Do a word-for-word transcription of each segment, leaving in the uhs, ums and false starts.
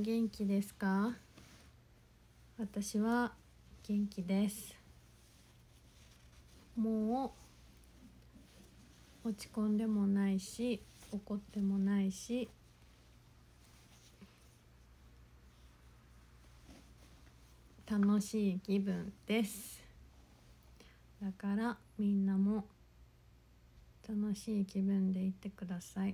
元気ですか？私は元気です。もう落ち込んでもないし怒ってもないし、楽しい気分です。だからみんなも楽しい気分でいてください。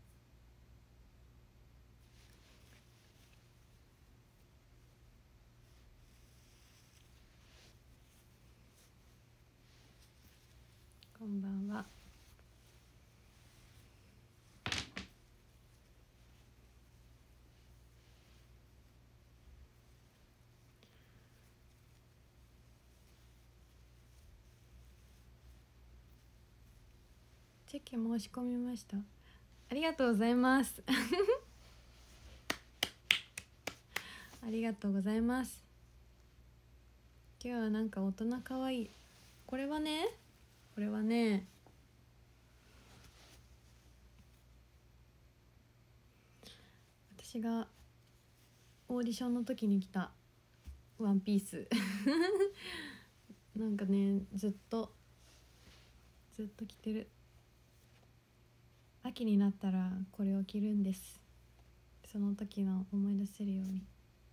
こんばんは。チェキ申し込みました。ありがとうございますありがとうございます。今日はなんか大人かわいい。これはねこれはね私がオーディションの時に着たワンピースなんかねずっとずっと着てる。秋になったらこれを着るんです。その時の思い出せるように。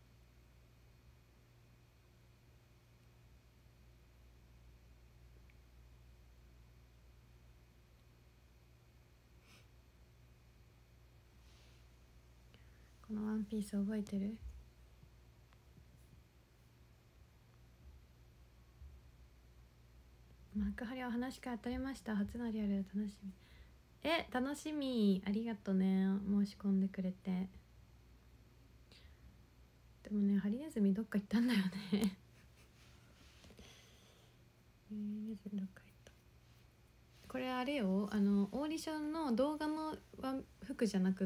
このワンピース覚えてる？幕張は話が当たりました。初のリアル楽しみ。え楽しみ。ありがとね、申し込んでくれて。でもねハリネズミどっか行ったんだよねハリネズミどっか行った。これあれよ、あのオーディションの動画のワン服じゃなくって、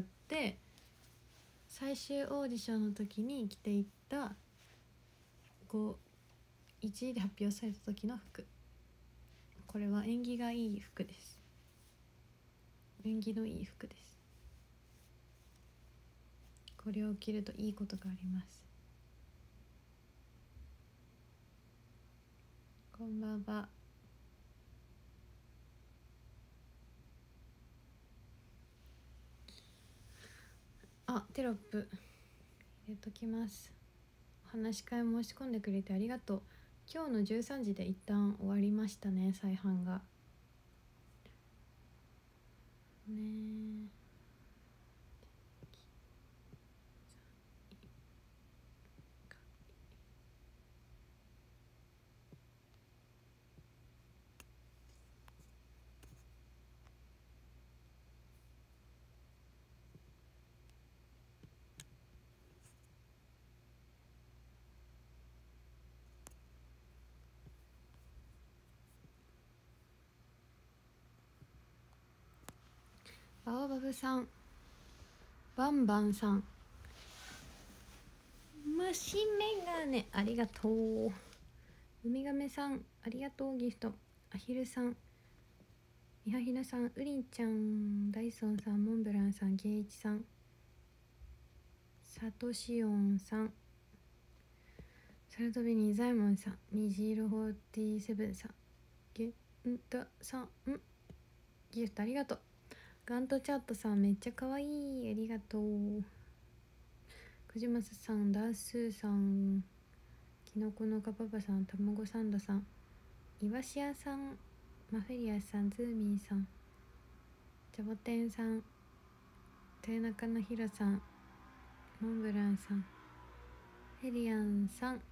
最終オーディションの時に着ていったこういちいで発表された時の服。これは縁起がいい服です。縁起のいい服です。これを着るといいことがあります。こんばんは。あ、テロップ入れときます。お話し会申し込んでくれてありがとう。今日のじゅうさんじで一旦終わりましたね、再販がねえ。バオバブさん、バンバンさん、虫眼鏡ありがとう。ウミガメさんありがとうギフト。アヒルさん、ミハヒナさん、ウリンちゃん、ダイソンさん、モンブランさん、ゲイイチさん、サトシオンさん、サルトビニーザイモンさん、虹色フォーティーセブンさん、ゲンタさん、ギフトありがとう。ガントチャットさんめっちゃかわいい、ありがとう。くじまささん、ダースーさん、きのこのかパパさん、たまごサンドさん、イワシ屋さん、マフェリアさん、ズーミーさん、ジャボテンさん、豊中のひろさん、モンブランさん、ヘリアンさん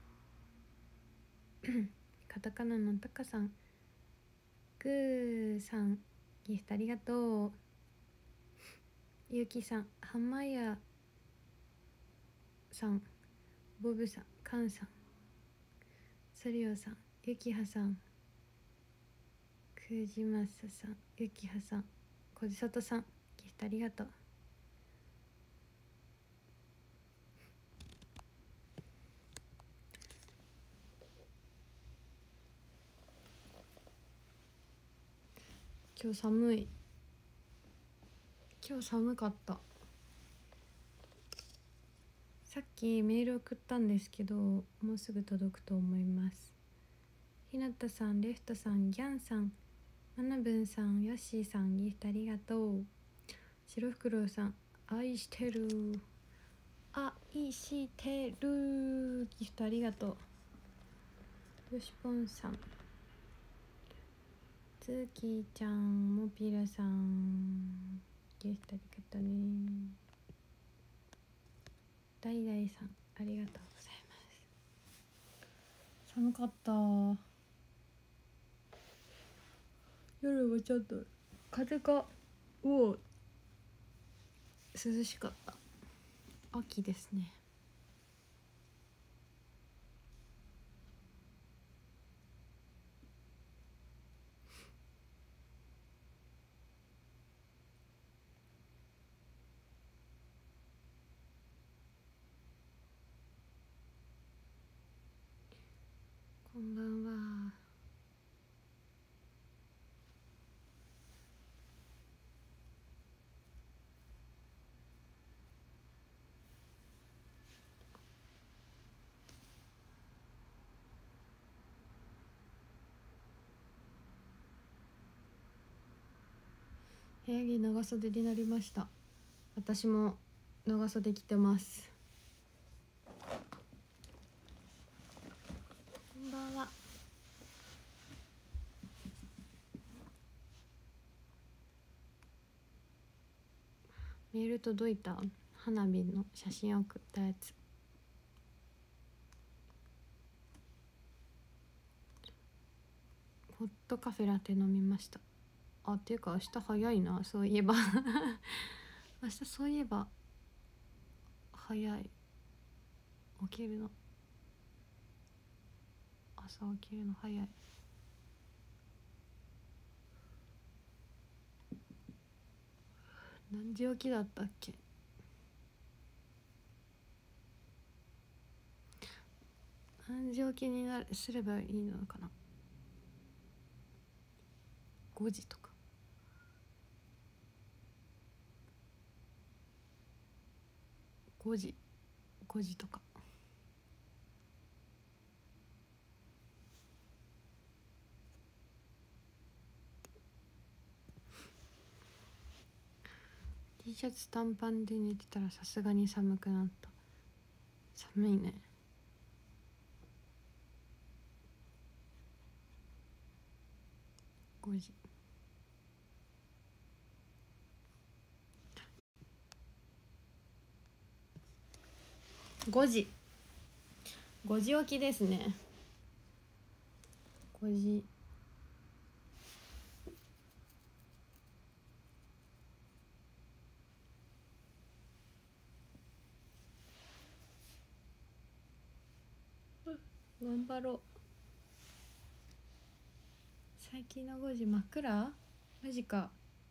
カタカナのタカさん、グーさん、ギフトありがとう。ゆうきさん、ハンマイヤーさん、ボブさん、カンさん、ソリオさん、ゆきはさん、くじまささん、ゆきはさん、こじさとさん、ギフトありがとう。今日寒い。今日寒かった。 さっきメール送ったんですけど、もうすぐ届くと思います。ひなたさん、レフトさん、ギャンさん、まなぶんさん、ヨッシーさん、ギフトありがとう。白ふくろうさん、愛してる、愛してる、ギフトありがとう。よしぽんさん、つーきーちゃん、もぴらさん、ギフトありがとうね。だいだいさん、ありがとうございます。寒かった。夜はちょっと風がうお涼しかった。秋ですね。こんばんは。部屋着長袖になりました。私も長袖着てます。こんばんは。メール届いた？花火の写真送ったやつ。ホットカフェラテ飲みました。あ、っていうか明日早いな、そういえば明日そういえば早い。起きるの朝起きるの早い。何時起きだったっけ？何時起きになるすればいいのかな。ごじとか。ごじごじとか。T シャツ短パンで寝てたらさすがに寒くなった。寒いね。ごじ。ごじ。ごじ起きですね。ごじ。頑張ろう。最近のごじ真っ暗？マジか。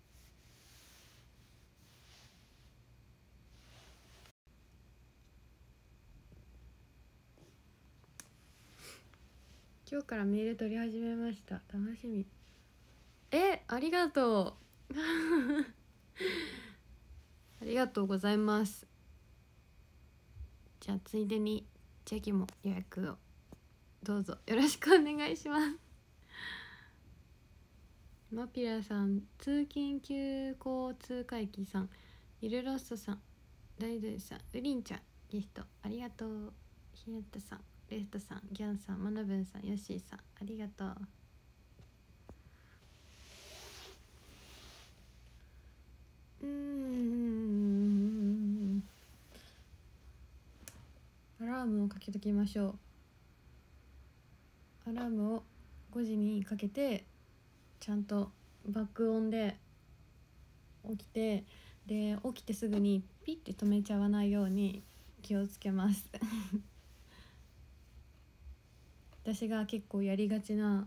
今日からメール取り始めました。楽しみ。え、ありがとうありがとうございます。じゃあついでにチェキも予約をどうぞよろしくお願いします。マピラさん、通勤急行通回帰さん、イルロストさん、ダイドゥさん、ウリンちゃん、ギフトありがとう。ひなたさん、レフトさん、ギャンさん、マナブンさん、ヨッシーさん、ありがとう。うーん、アラームをかけときましょう。アラームをごじにかけてちゃんと爆音で起きて、で起きてすぐにピッて止めちゃわないように気をつけます私が結構やりがちな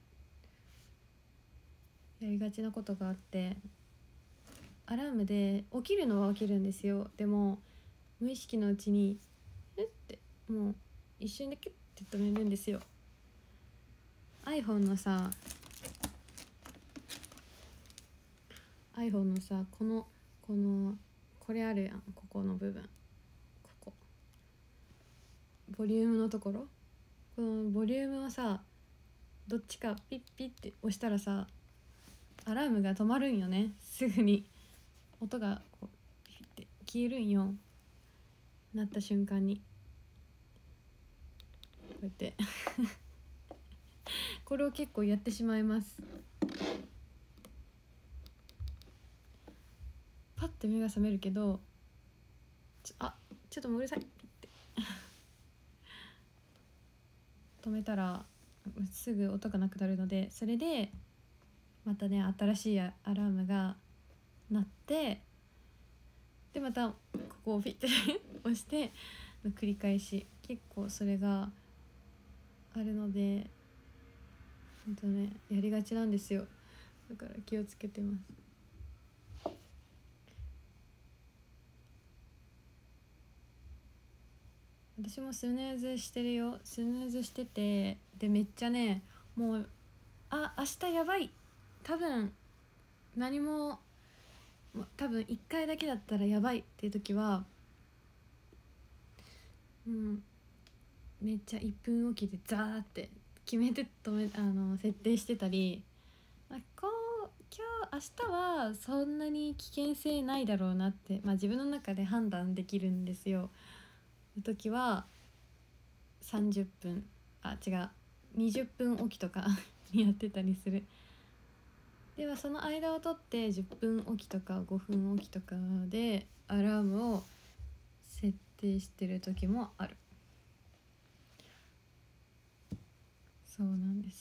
やりがちなことがあって、アラームで起きるのは起きるんですよ。でも無意識のうちにえってもう一瞬でキュッて止めるんですよ。 iPhone のさ iPhone のさこのこのこれあるやん、ここの部分、ここボリュームのところ、このボリュームをさどっちかピッピッって押したらさアラームが止まるんよね。すぐに音がこうピッて消えるんよ、なった瞬間にこうやってこれを結構やってしまいます。パッて目が覚めるけど、ちょあちょっともううるさいピッて止めたらすぐ音がなくなるので、それでまたね新しいアラームが鳴って、でまたここをピッて押しての繰り返し、結構それがあるのでほんとねやりがちなんですよ。だから気をつけてます。私もスヌーズしてるよ。スヌーズしてて、でめっちゃねもうあ明日やばい、多分何も多分いっかいだけだったらやばいっていう時は、うん、めっちゃいっぷんおきでザーって決めて止めあの設定してたり、あこう今日明日はそんなに危険性ないだろうなって、まあ、自分の中で判断できるんですよ。の時はさんじゅっぷんあ違うにじゅっぷんおきとかにやってたりする。ではその間を取ってじゅっぷんおきとかごふんおきとかでアラームを設定してる時もある。そうなんです。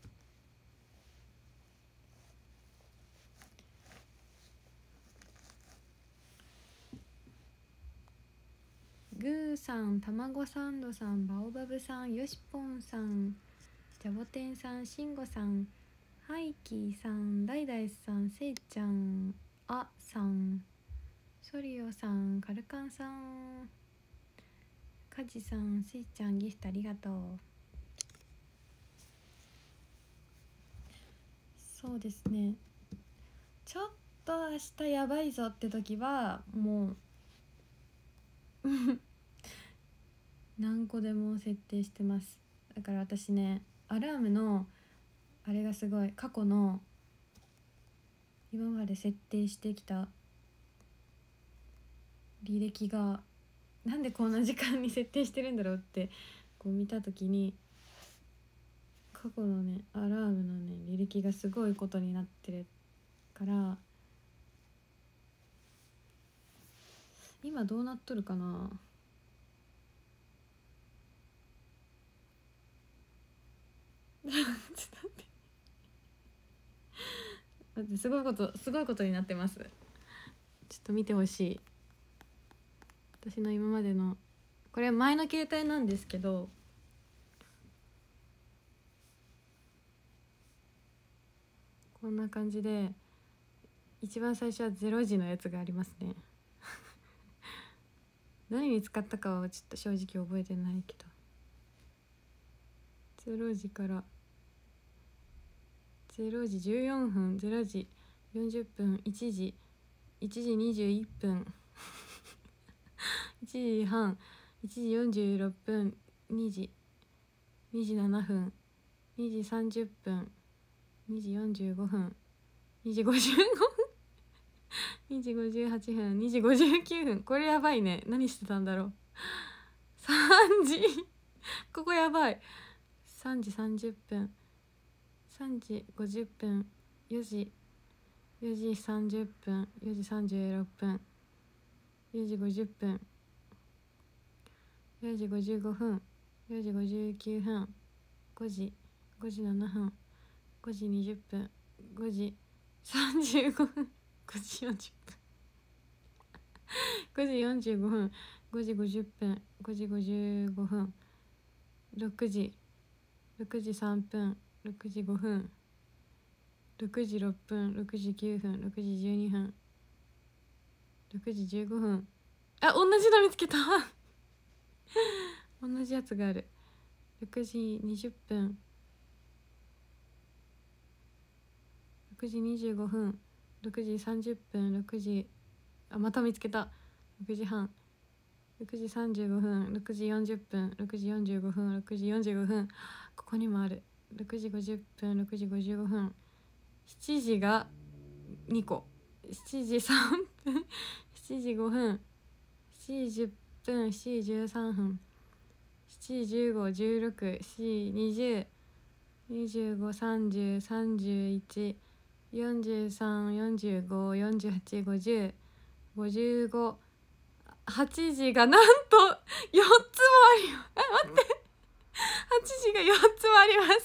グーさん、たまごサンドさん、バオバブさん、よしぽんさん、ジャボテンさん、しんごさん、ハイキーさん、ダイダイスさん、せいちゃん、あさん、ソリオさん、カルカンさん、カジさん、せいちゃんギフトありがとう。そうですね、ちょっと明日やばいぞって時はもう何個でも設定してます。だから私ねアラームのあれがすごい、過去の今まで設定してきた履歴がなんでこんな時間に設定してるんだろうってこう見た時に、過去のねアラームのね履歴がすごいことになってるから、今どうなっとるかな。ちょっと待って待って、すごいことすごいことになってます。ちょっと見てほしい。私の今までのこれは前の携帯なんですけど、こんな感じで一番最初はゼロ時のやつがありますね何に使ったかはちょっと正直覚えてないけど、ゼロ時からゼロじじゅうよんふん、ゼロじよんじゅっぷん、いちじいちじにじゅういっぷんいちじはん、いちじよんじゅうろっぷん、にじにじななふん、にじさんじゅっぷん、にじよんじゅうごふん、にじごじゅうごふんにじごじゅうはちふん、にじごじゅうきゅうふん。これやばいね。何してたんだろう。さんじここやばい。さんじさんじゅっぷん、さんじごじゅっぷん、よじよじさんじゅっぷん、よじさんじゅうろっぷん、よじごじゅっぷん、よじごじゅうごふん、よじごじゅうきゅうふん、ごじごじななふん、ごじにじゅっぷん、ごじさんじゅうごふん、ごじよんじゅっぷんごじよんじゅうごふん、ごじごじゅっぷん、ごじごじゅうごふん、ろくじろくじさんぷん、ろくじごふん、ろくじろっぷん、ろくじきゅうふん、ろくじじゅうにふん、ろくじじゅうごふん。あ、同じの見つけた同じやつがある。ろくじにじゅっぷん、ろくじにじゅうごふん、ろくじさんじゅっぷん、ろくじあまた見つけた。ろくじはん、 ろくじさんじゅうごふん、ろくじよんじゅっぷん、ろくじよんじゅうごふん、ろくじよんじゅうごふん、ここにもある。ろくじごじゅっぷん、ろくじごじゅうごふん、しちじがにこ、しちじさんぷん、しちじごふん、しちじじゅっぷん、しちじじゅうさんふん、しちじじゅうご、じゅうろく、しちじにじゅう、にじゅうご、さんじゅう、さんじゅういち、よんじゅうさん、よんじゅうご、よんじゅうはち、ごじゅう、ごじゅうご、はちじがなんとよっつもあります。あ、待って。はちじがよっつもあります。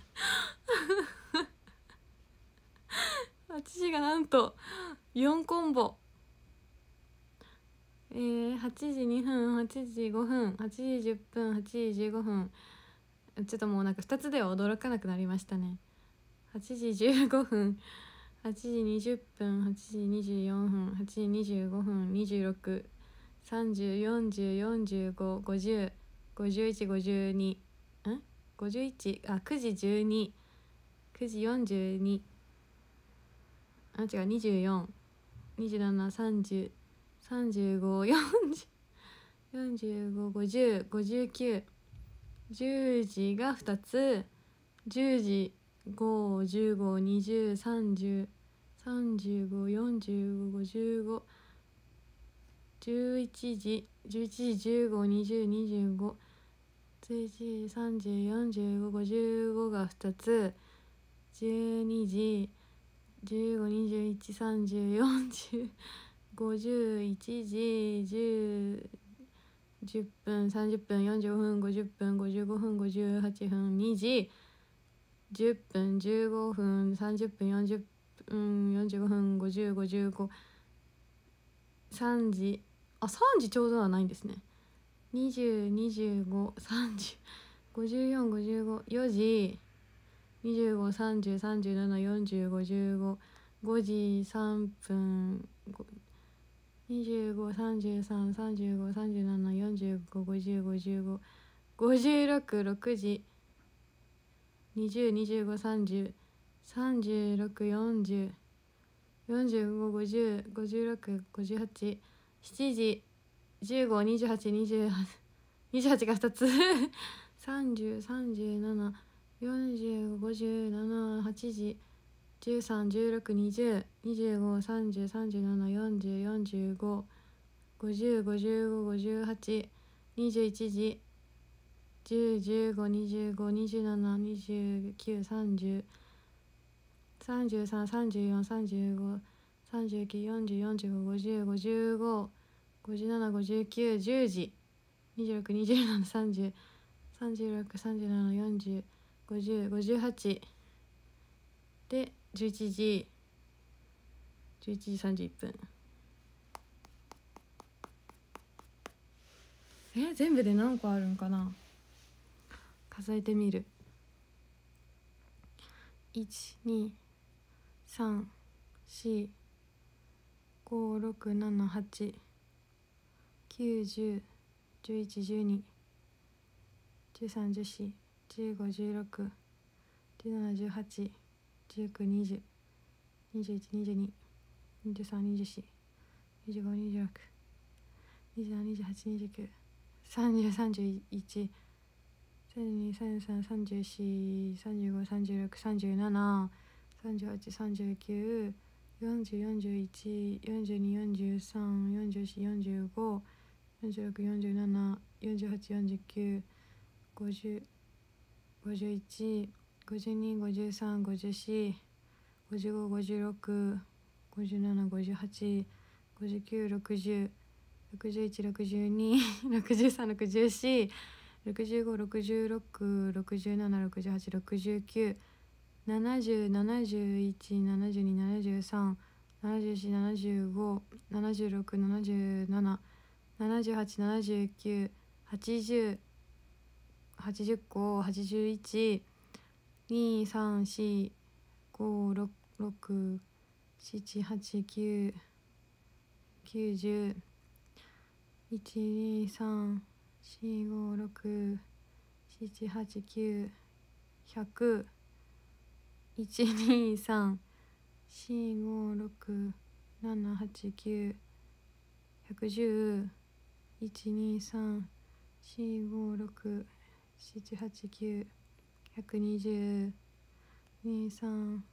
はちじがなんとよんコンボ。えー、はちじにふん、はちじごふん、はちじじゅっぷん、はちじじゅうごふん。ちょっともうなんかふたつでは驚かなくなりましたね。はちじじゅうごふん、はちじにじゅっぷん、はちじにじゅうよんふん、はちじにじゅうごふん、にじゅうろく、さんじゅう、よんじゅう、よんじゅうご、ごじゅう、ごじゅういち、ごじゅうに、ん ?ごじゅういち、あ、くじじゅうに、くじよんじゅうに、あ、違う、にじゅうよん、にじゅうなな、さんじゅう、さんじゅうご、よんじゅう、よんじゅうご、ごじゅう、ごじゅうきゅう、じゅうじがふたつ、じゅうじ、ご、じゅうご、にじゅう、さんじゅう、さんじゅうご、よんじゅうご、ごじゅうご、じゅういちじ、じゅういちじ、じゅうご、にじゅう、にじゅうご、じゅういちじ、さんじゅう、よんじゅうご、ごじゅうごがふたつ、じゅうにじ、じゅうご、にじゅういち、さんじゅう、よんじゅう、ごじゅういちじ、じゅう、じゅっぷん、さんじゅっぷん、よんじゅうごふん、ごじゅっぷん、ごじゅうごふん、ごじゅうはちふん、にじ、じゅっぷん、じゅうごふん、さんじゅっぷん、よんじゅっぷん、よんじゅうごふん、ごじゅう、ごじゅうご、さんじ、あ、さんじちょうどはないんですね。にじゅう、にじゅうご、さんじゅう、ごじゅうよん、ごじゅうご、よじ、にじゅうご、さんじゅう、さんじゅうなな、よんじゅう、ごじゅうご、ごじさんぷん、にじゅうご、さんじゅうさん、さんじゅうご、さんじゅうなな、よんじゅうご、ごじゅう、ごじゅうご、ごじゅうろく、ろくじ、にじゅう、にじゅうご、さんじゅう、さんじゅうろく、よんじゅう、よんじゅうご、ごじゅう、ごじゅうろく、ごじゅうはち、しちじ、じゅうご、にじゅうはち、にじゅうはち、にじゅうはちがふたつさんじゅう、さんじゅうなな、よんじゅうご、ごじゅうなな、はちじ、じゅうさん、じゅうろく、にじゅう、にじゅうご、さんじゅう、さんじゅうなな、よんじゅう、よんじゅうご、ごじゅう、ごじゅうご、ごじゅうはち、にじゅういちじ、じゅう、じゅうご、にじゅうご、にじゅうなな、にじゅうきゅう、さんじゅう、さんじゅうさん、さんじゅうよん、さんじゅうご、さんじゅうきゅう、よんじゅう、よんじゅうご、ごじゅう、ごじゅうご、ごじゅうなな、ごじゅうきゅう、じゅうじ、にじゅうろく、にじゅうなな、さんじゅう、さんじゅうろく、さんじゅうなな、よんじゅう、ごじゅう、ごじゅうはちでじゅういちじ、じゅういちじさんじゅういっぷん。え、全部で何個あるんかな、数えてみる。いち、に、さん、し、ご、ろく、なな、はち、きゅう、じゅう、じゅういち、じゅうに、じゅうさん、じゅうよん、じゅうご、じゅうろく、じゅうなな、じゅうはち、じゅうきゅう、にじゅう、にじゅういち、にじゅうに、にじゅうさん、にじゅうよん、にじゅうご、にじゅうろく、にじゅうなな、にじゅうはち、にじゅうきゅう、さんじゅう、さんじゅういち、さんじゅうに、さんじゅうさん、さんじゅうよん、さんじゅうご、さんじゅうろく、さんじゅうなな、さんじゅうはち、さんじゅうきゅう、よんじゅう、よんじゅういち、よんじゅうに、よんじゅうさん、よんじゅうよん、よんじゅうご、よんじゅうろく、よんじゅうなな、よんじゅうはち、よんじゅうきゅう、ごじゅう、ごじゅういち、ごじゅうに、ごじゅうさん、ごじゅうよん、ごじゅうご、ごじゅうろく、ごじゅうなな、ごじゅうはち、ごじゅうきゅう、ろくじゅう、ろくじゅういち、ろくじゅうに、ろくじゅうさん、ろくじゅうよん、ろくじゅうご、ろくじゅうろく、ろくじゅうなな、ろくじゅうはち、ろくじゅうきゅう、ななじゅう、ななじゅういち、ななじゅうに、ななじゅうさん、ななじゅうよん、ななじゅうご、ななじゅうろく、ななじゅうなな、ななじゅうはち、ななじゅうきゅう、はちじゅう、はちじゅっこ、はちじゅういち、に、さん、よん、ご、ろく、ろく、なな、はち、きゅう、きゅうじゅう、いち、に、さん、よん、ご、ろく、なな、はち、きゅう、ひゃく、いち、に、さん、よん、ご、ろく、なな、はち、きゅう、ひゃくじゅう、 いちにさんよんごろくななはちきゅうひゃくにじゅうにさんよ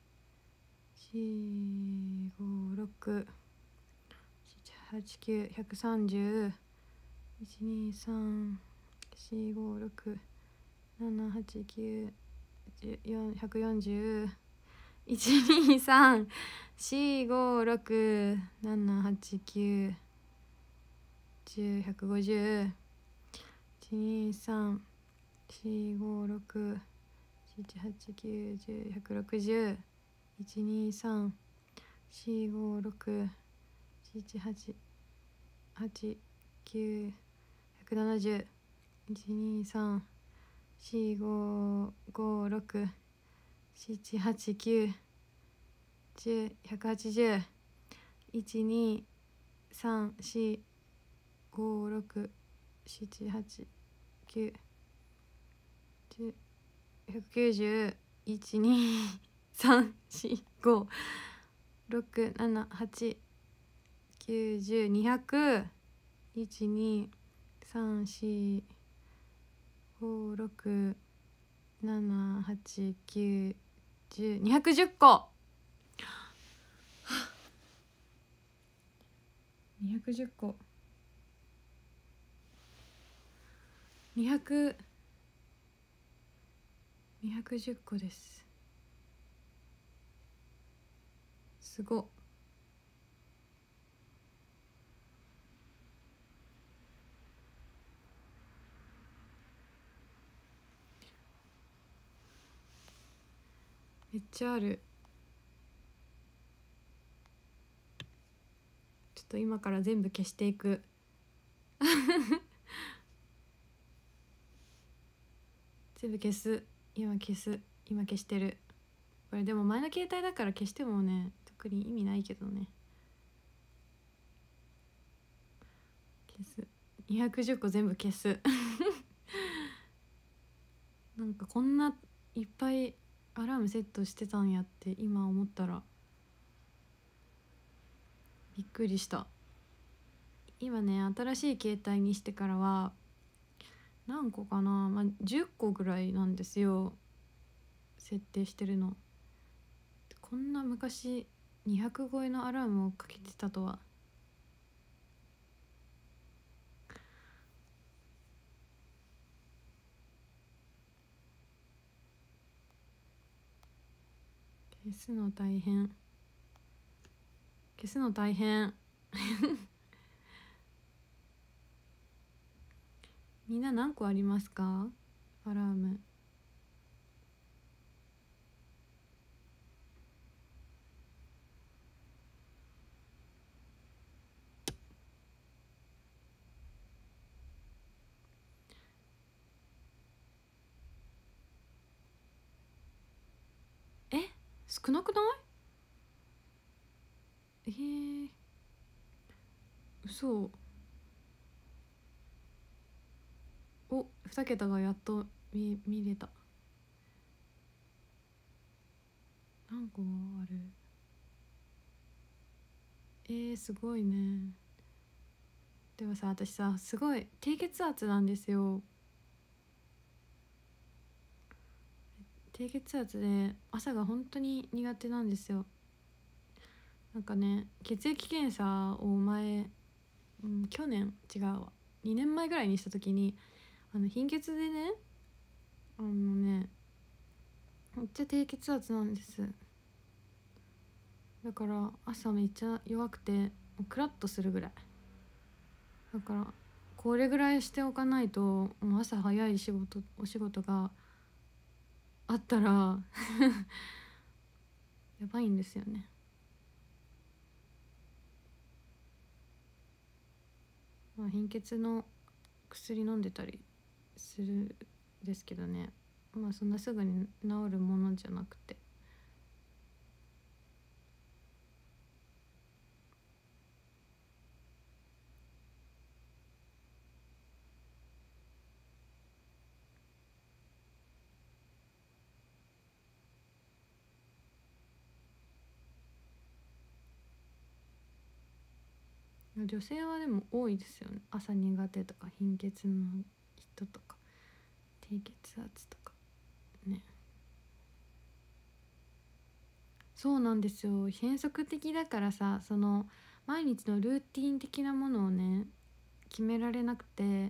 んごろくななはちきゅうひゃくさんじゅういちにさんよんごろくななはちきゅうひゃくよんじゅういちにさんよんごろくななはちきゅうじゅうひゃくごじゅういちにさんよんごろくななはちきゅうじゅうひゃくろくじゅういちにさんよんごろくななはちきゅうひゃくななじゅういちにさんよんごろくななはちきゅうじゅうひゃくはちじゅういちにさんよんごろくななはちきゅうじゅうひゃくきゅうじゅういちにさんよんごろくななはちきゅうじゅうにひゃくいちにさんよんごろくななはちきゅうじゅうにひゃくじゅっこにひゃくじゅっこにひゃくにひゃくじゅっこです。すごっ。めっちゃある。ちょっと今から全部消していく全部消す。今消す。今消してる。これでも前の携帯だから消してもね特に意味ないけどね。消す。にひゃくじゅっこ全部消すなんかこんないっぱいアラームセットしてたんやって今思ったらびっくりした。今ね新しい携帯にしてからは何個かな、まあ、じゅっこぐらいなんですよ設定してるの。こんな昔にひゃく超えのアラームをかけてたとは。消すの大変消すの大変みんな何個ありますかアラーム。え少なくない？えー、嘘。おに桁がやっと 見, 見れた。何個ある？えー、すごいね。でもさ私さすごい低血圧なんですよ。低血圧で朝が本当に苦手なんですよ。なんかね血液検査を前、うん、去年違うわにねんまえぐらいにした時にあの貧血でねあのねめっちゃ低血圧なんです。だから朝めっちゃ弱くてクラッとするぐらいだからこれぐらいしておかないともう朝早い仕事お仕事があったらやばいんですよね。まあ、貧血の薬飲んでたりするんですけどねまあそんなすぐに治るものじゃなくて。 女性はでも多いですよね。朝苦手とか貧血の人とか低血圧とかね。そうなんですよ。変則的だからさ、その毎日のルーティン的なものをね決められなくて、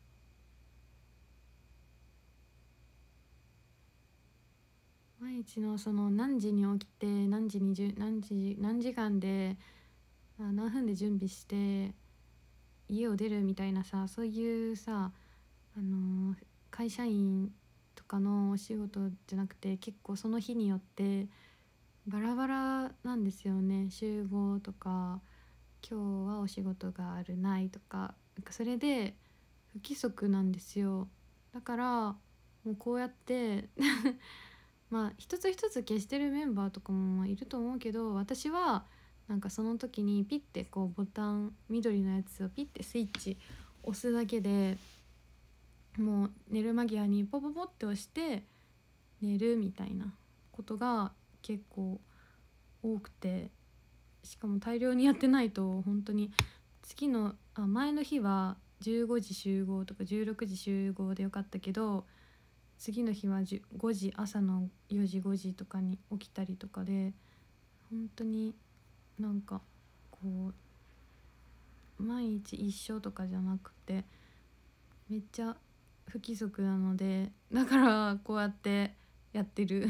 毎日のその何時に起きて何時にじゅ何時何時間であ何分で準備して家を出るみたいなさ、そういうさ、あのー会社員とかのお仕事じゃなくて、結構その日によってバラバラなんですよね。集合とか今日はお仕事があるないとか、なんかそれで不規則なんですよ。だからもうこうやってまあ一つ一つ消してるメンバーとかもいると思うけど、私はなんかその時にピッてこうボタン、緑のやつをピッてスイッチ押すだけで、もう寝る間際にポポポって押して寝るみたいなことが結構多くて、しかも大量にやってないと本当に次のあ前の日はじゅうごじ集合とかじゅうろくじ集合でよかったけど、次の日はごじ、朝のよじごじとかに起きたりとかで、本当になんかこう毎日一緒とかじゃなくてめっちゃ不規則なので、だからこうやってやってる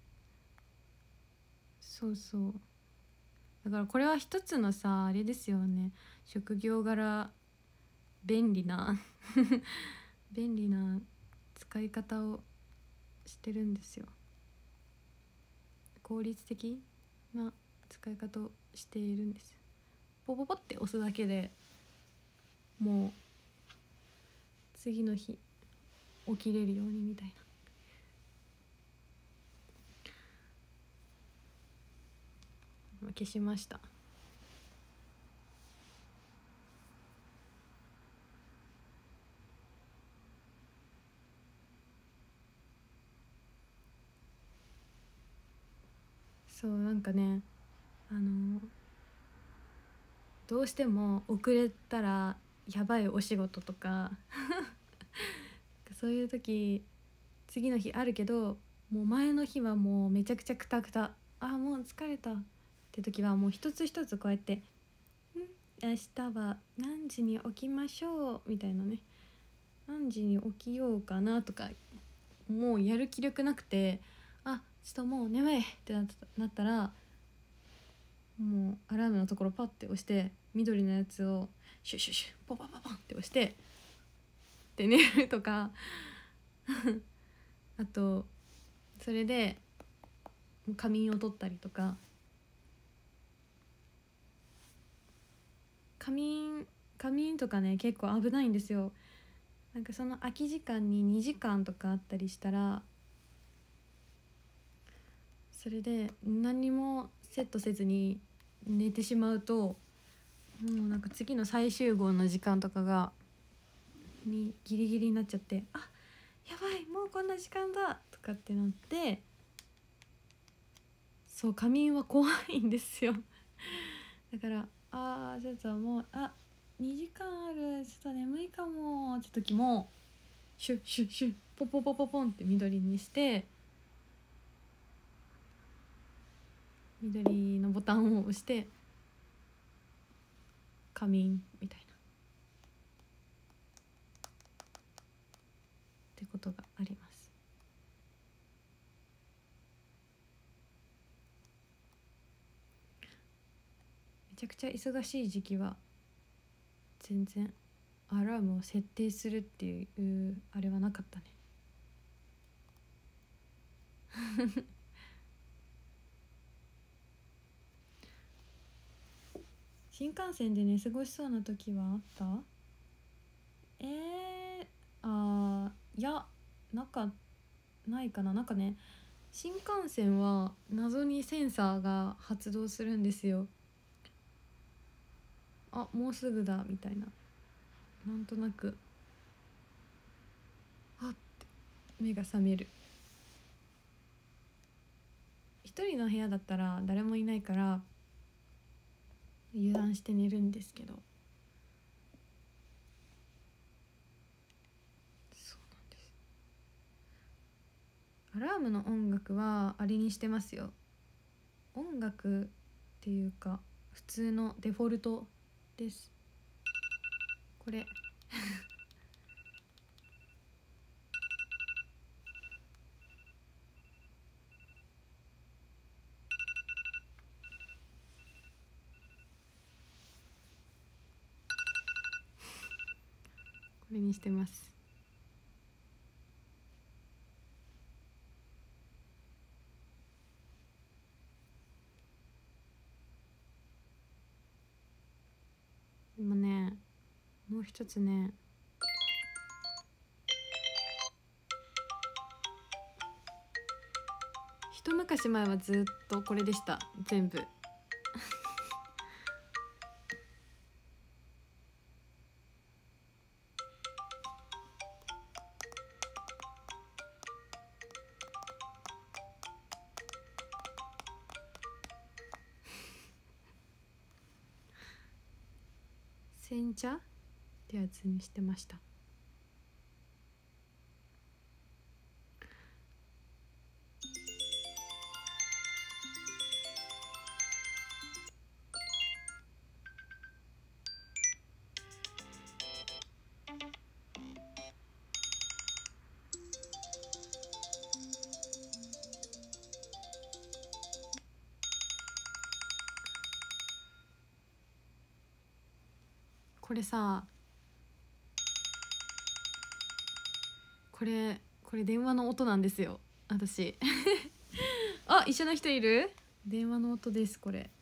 そうそう、だからこれは一つのさあれですよね、職業柄便利な便利な使い方をしてるんですよ。効率的な使い方をしているんですよ。ポポポって押すだけでもう次の日起きれるようにみたいな。消しました。そうなんかね、あのどうしても遅れたらやばいお仕事とかそういう時次の日あるけど、もう前の日はもうめちゃくちゃクタクタ、あーもう疲れたって時はもう一つ一つこうやって「ん明日は何時に起きましょう」みたいなね、何時に起きようかなとか、もうやる気力なくて、あちょっともう眠いってなった、なったらもうアラームのところパッて押して緑のやつをシュシュシュポパパパンって押してで寝るとかあとそれで仮眠を取ったりとか、仮眠仮眠とかね結構危ないんですよ。なんかその空き時間ににじかんとかあったりしたら、それで何もセットせずに寝てしまうと、もうなんか次の再集合の時間とかがにギリギリになっちゃって、あやばいもうこんな時間だとかってなって、そう仮眠は怖いんですよだからあーちょっともうあにじかんある、ちょっと眠いかもって時もシュッシュッシュッポポポポポンって緑にして緑のボタンを押して仮眠みたいなってことがあります。めちゃくちゃ忙しい時期は全然アラームを設定するっていうあれはなかったね新幹線で寝過ごしそうな時はあった？えー、あーいやなんかないかな。なんかね新幹線は謎にセンサーが発動するんですよ。あもうすぐだみたいな、なんとなくあって目が覚める。一人の部屋だったら誰もいないから油断して寝るんですけど、 アラームの音楽はあれにしてますよ。音楽っていうか普通のデフォルトです。これこれにしてます。でもね、もう一つね、一昔前はずっとこれでした、全部煎茶ってやつにしてました。これさ、これこれ電話の音なんですよ、私あ、一緒の人いる？電話の音です、これ。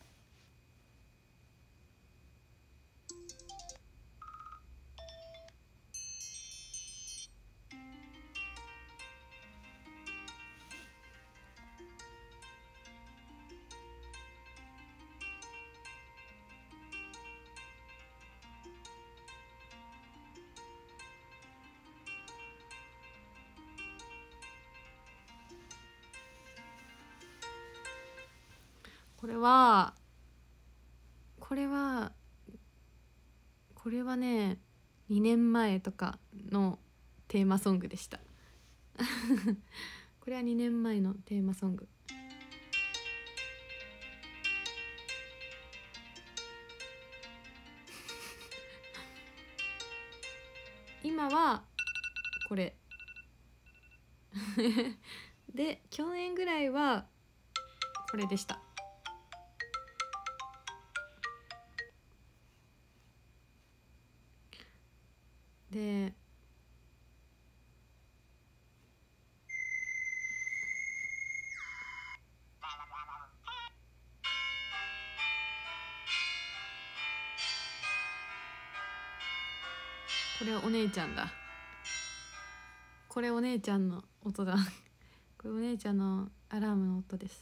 これはこれはこれはね、にねんまえとかのテーマソングでしたこれはにねんまえのテーマソング。今はこれで、去年ぐらいはこれでした。でこれはお姉ちゃんだ。これお姉ちゃんの音だこれお姉ちゃんのアラームの音です。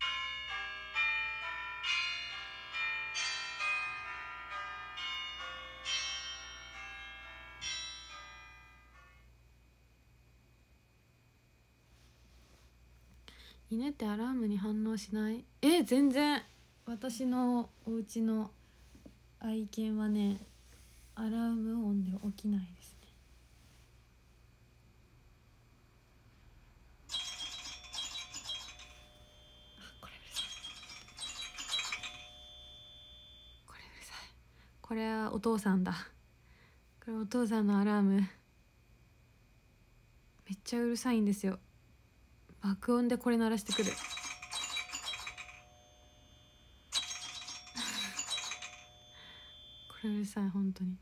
犬ってアラームに反応しない？え、全然。私のお家の愛犬はね、アラーム音で起きないですね。あ、これうるさい。これうるさい。これはお父さんだ。これお父さんのアラーム。めっちゃうるさいんですよ。爆音でこれ鳴らしてくるこれうるさい、本当に。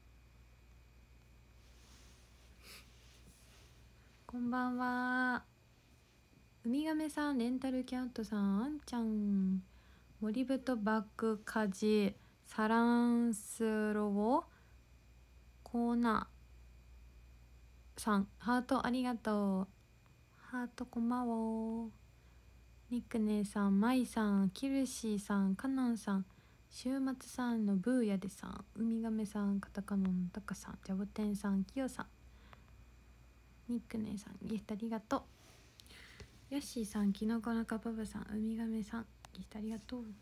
こんばんは。ウミガメさん、レンタルキャットさん、あんちゃん、森太バックカジ、サランスロボ、コーナーさん、ハートありがとう。ハートこんばんは。ニックネーさん、マイさん、キルシーさん、カノンさん、週末さんのブーヤデさん、ウミガメさん、カタカノンタカさん、ジャボテンさん、キヨさん、ニックネーさん、ギフトありがとう。ヤッシーさん、キノコのカパパさん、ウミガメさん、ギフトありがとう。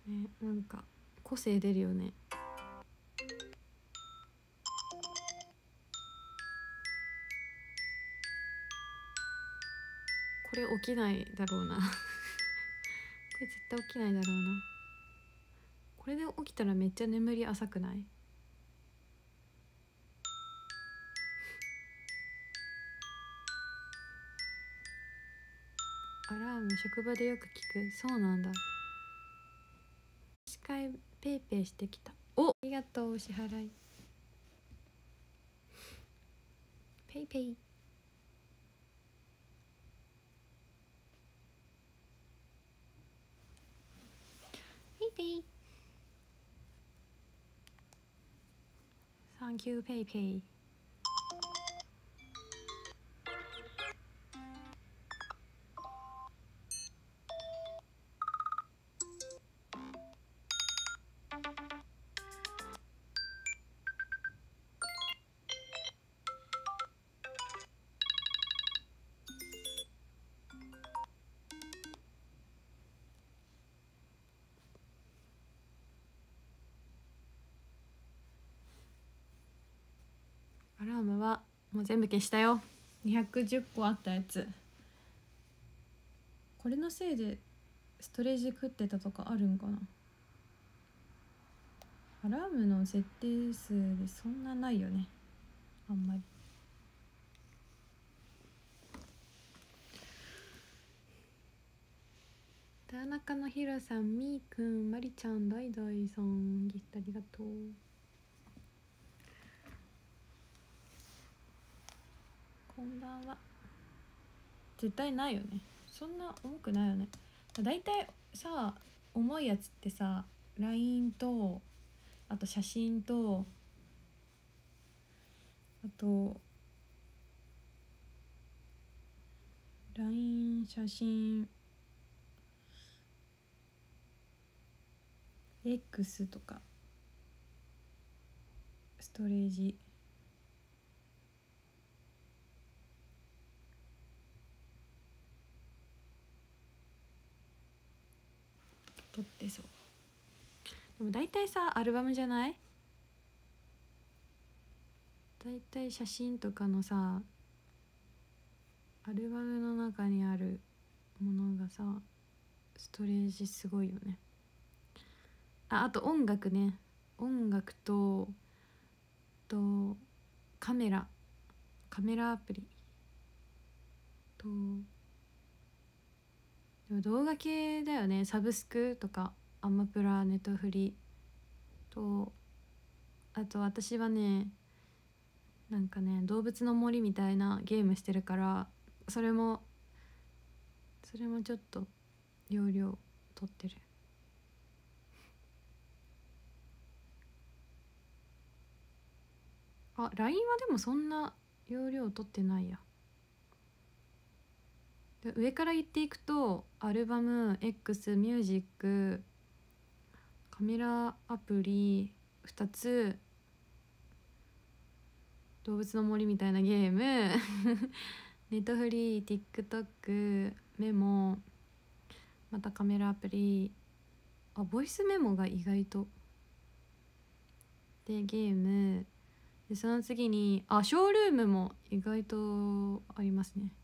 ね、なんか個性出るよね。これ起きないだろうなこれ絶対起きないだろうな。これで起きたらめっちゃ眠り浅くない？アラーム職場でよく聞く。そうなんだ。司会ペイペイしてきた。お、ありがとう。お支払いペイペイ。ペイペイ。サンキューペイペイ。アラームはもう全部消したよ。にひゃくじゅっこあったやつ。これのせいでストレージ食ってたとかあるんかな。アラームの設定数でそんなないよね、あんまり。田中のひろさん、みーくん、まりちゃん、だいだいさん、ギフトありがとう。こんばんは。絶対ないよね、そんな重くないよね。だいたいさ、重いやつってさ、 ライン とあと写真とあと ライン 写真 X とかストレージ撮ってそう。でも大体さ、アルバムじゃない？大体写真とかのさ、アルバムの中にあるものがさ、ストレージすごいよね。あ、あと音楽ね。音楽ととカメラカメラアプリと、でも動画系だよね。サブスクとかアマプラ、ネットフリと、あと私はね、なんかね、動物の森みたいなゲームしてるから、それもそれもちょっと容量取ってる。あ、ライン はでもそんな容量取ってないや。で上から言っていくと、アルバム、X、ミュージック、カメラアプリふたつ、動物の森みたいなゲームネットフリー、TikTok、メモ、またカメラアプリ、あ、ボイスメモが意外とで、ゲームで、その次にあ、ショールームも意外とありますね。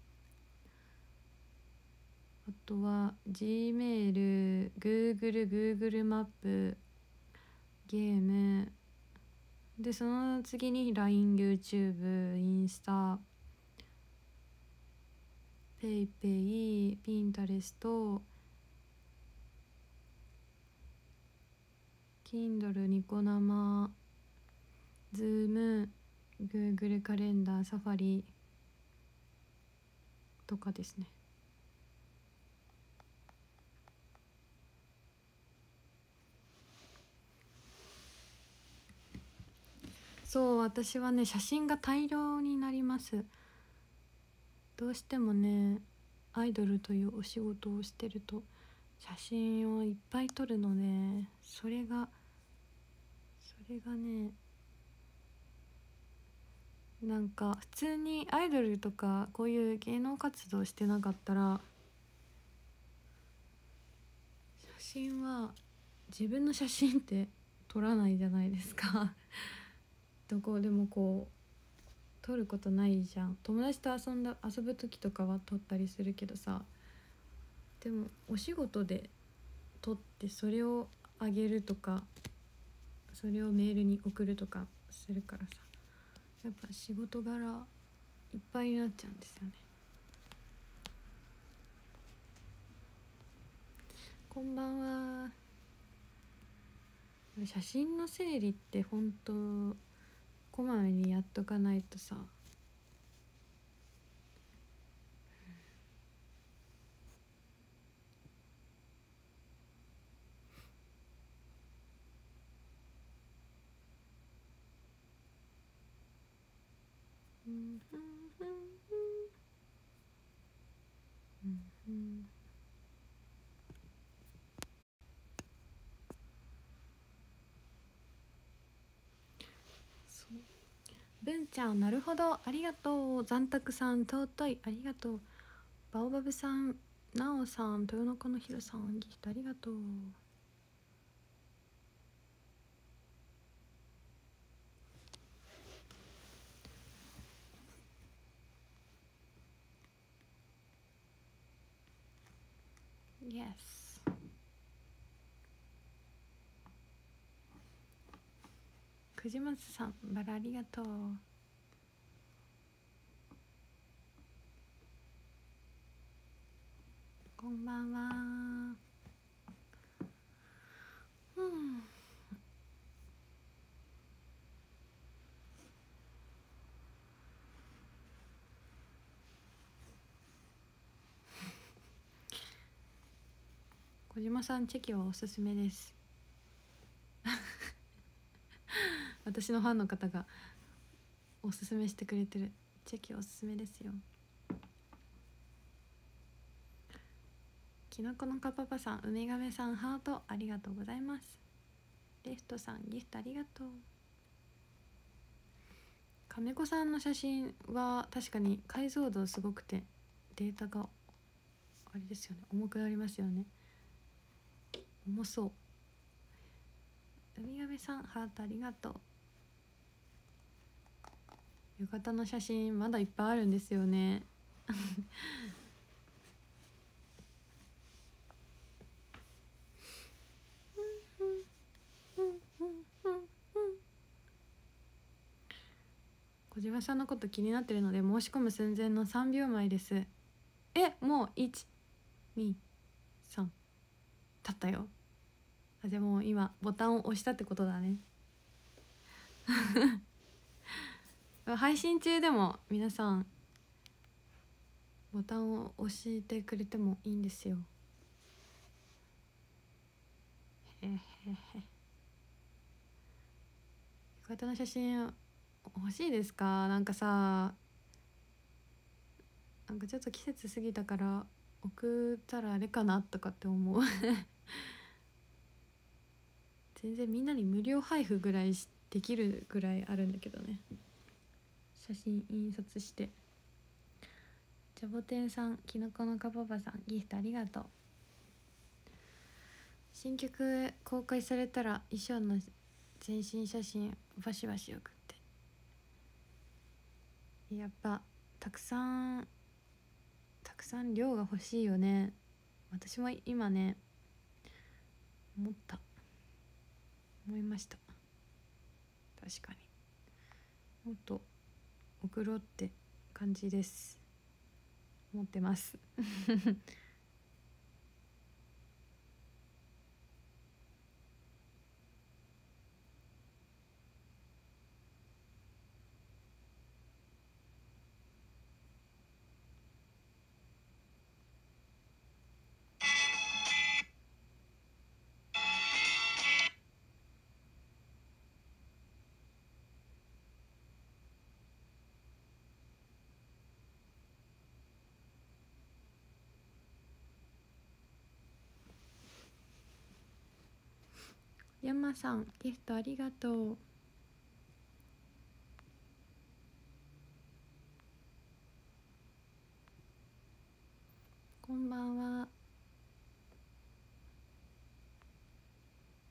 あとは Gmail、Google、Google マップ、ゲームで、その次に ライン、YouTube、インスタ、PayPay、Pinterest、Kindle、ニコ生、Zoom、Google カレンダー、サファリとかですね。そう、私はね、写真が大量になります。どうしてもね、アイドルというお仕事をしてると写真をいっぱい撮るので、それがそれがね、なんか普通にアイドルとかこういう芸能活動してなかったら写真は自分の写真って撮らないじゃないですかどこでもこう撮ることないじゃん。友達と遊んだ遊ぶ時とかは撮ったりするけどさ、でもお仕事で撮ってそれをあげるとかそれをメールに送るとかするからさ、やっぱ仕事柄いっぱいになっちゃうんですよね。こんばんは。写真の整理ってほんとこまめにやっとかないとさ、うんうんうんうんうんそう。文ちゃん、なるほど、ありがとう。残沢さん、尊い、ありがとう。バオバブさん、なおさん、豊中のひろさん、ギフトありがとう。Yes。くじまつさん、バラありがとう。こんばんは。うん。小島さん、チェキはおすすめです私のファンの方がおすすめしてくれてる。チェキおすすめですよ。きのこのかパパさん、ウミガメさん、ハートありがとうございます。レフトさん、ギフトありがとう。亀子さんの写真は確かに解像度すごくてデータがあれですよね、重くなりますよね。重そう。ウミガメさん、ハートありがとう。浴衣の写真まだいっぱいあるんですよね小島さんのこと気になってるので申し込む寸前のさんびょうまえです。え、もういち、に、さん経ったよ。あ、じゃあもう今ボタンを押したってことだね配信中でも皆さんボタンを押してくれてもいいんですよ。へへへ。浴衣の写真欲しいですか？なんかさ、なんかちょっと季節過ぎたから送ったらあれかなとかって思う全然みんなに無料配布ぐらいできるぐらいあるんだけどね。写真印刷して。ジャボテンさん、きのこのかパパさん、ギフトありがとう。新曲公開されたら衣装の全身写真バシバシ送って。やっぱたくさんたくさん量が欲しいよね。私も今ね思った思いました。確かにもっと送ろうって感じです。思ってますヤンマさん、ギフトありがとう。こんばんは。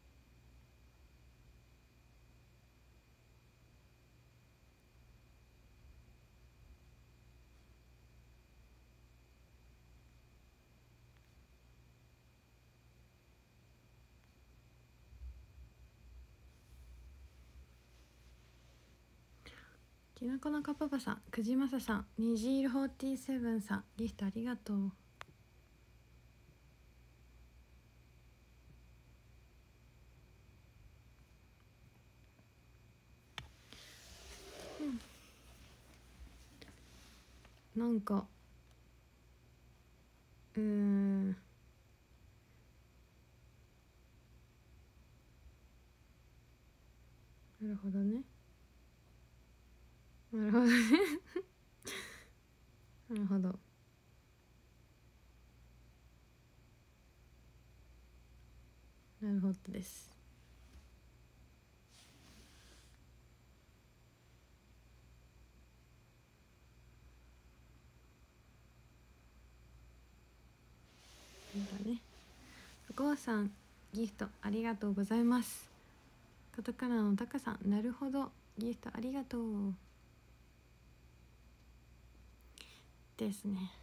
きのこのかパパさん、くじまささん、にじいろフォーティーセブンさん、ギフトありがとう。なんかうーんなるほどね、なるほどねなるほど。なるほどです。なんだね。ごうさん、ギフトありがとうございます。カタカナのタカさん、なるほど、ギフトありがとうですね。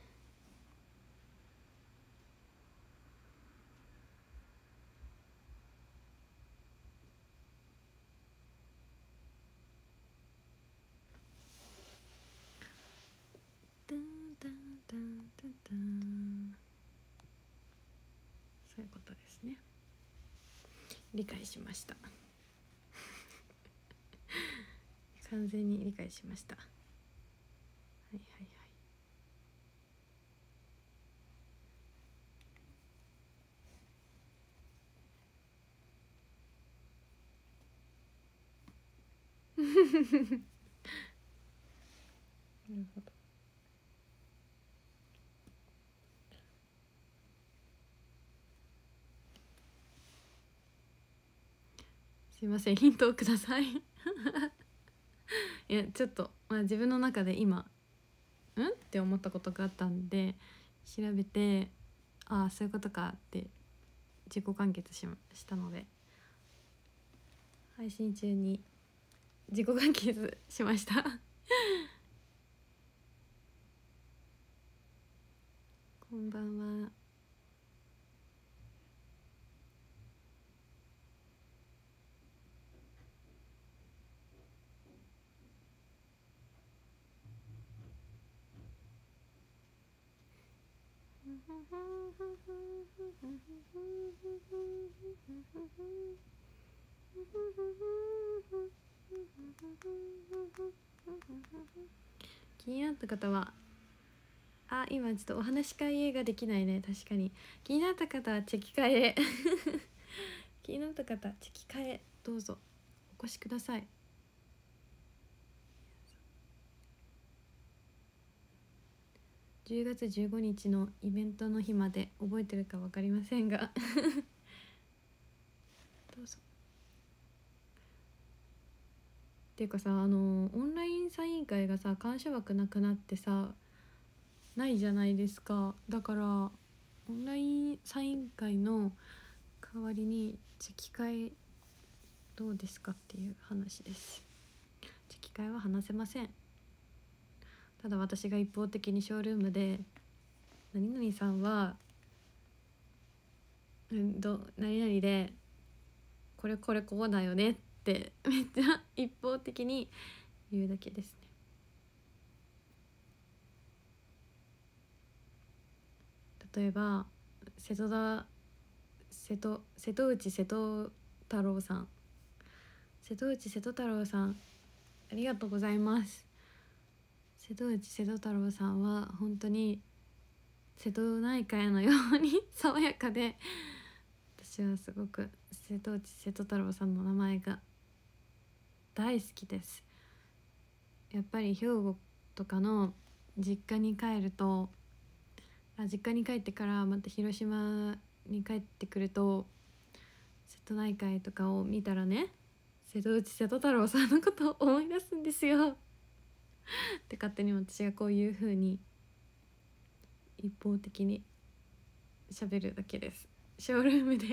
タンタンタンタンタン、そういうことですね。理解しました。完全に理解しました。はいはいはい。なるほど。すいません、ヒントをくださいいやちょっと、まあ、自分の中で今んって思ったことがあったんで調べて、ああそういうことかって自己完結ししたので、配信中に自己完結しましたこんばんは。気になった方は、あ、今ちょっとお話し会ができないね。確かに気になった方はチェキ会へ気になった方チェキ会へどうぞお越しください。じゅうがつじゅうごにちのイベントの日まで覚えてるか分かりませんがどうぞ。っていうかさ、あのオンラインサイン会がさ、感謝枠なくなってさないじゃないですか。だからオンラインサイン会の代わりにチェキ会どうですかっていう話です。チェキ会は話せません。ただ私が一方的にショールームで何々さんはうんど何々でこれこれこうだよねってめっちゃ一方的に言うだけですね。例えば瀬戸田瀬戸瀬戸内瀬戸太郎さん瀬戸内瀬戸太郎さん、ありがとうございます。瀬戸内瀬戸太郎さんは本当に瀬戸内海のように爽やかで、私はすごく瀬戸内瀬戸太郎さんの名前が大好きです。やっぱり兵庫とかの実家に帰ると、あ実家に帰ってからまた広島に帰ってくると瀬戸内海とかを見たらね、瀬戸内瀬戸太郎さんのことを思い出すんですよって勝手に私がこういう風に一方的に喋るだけです、ショールームで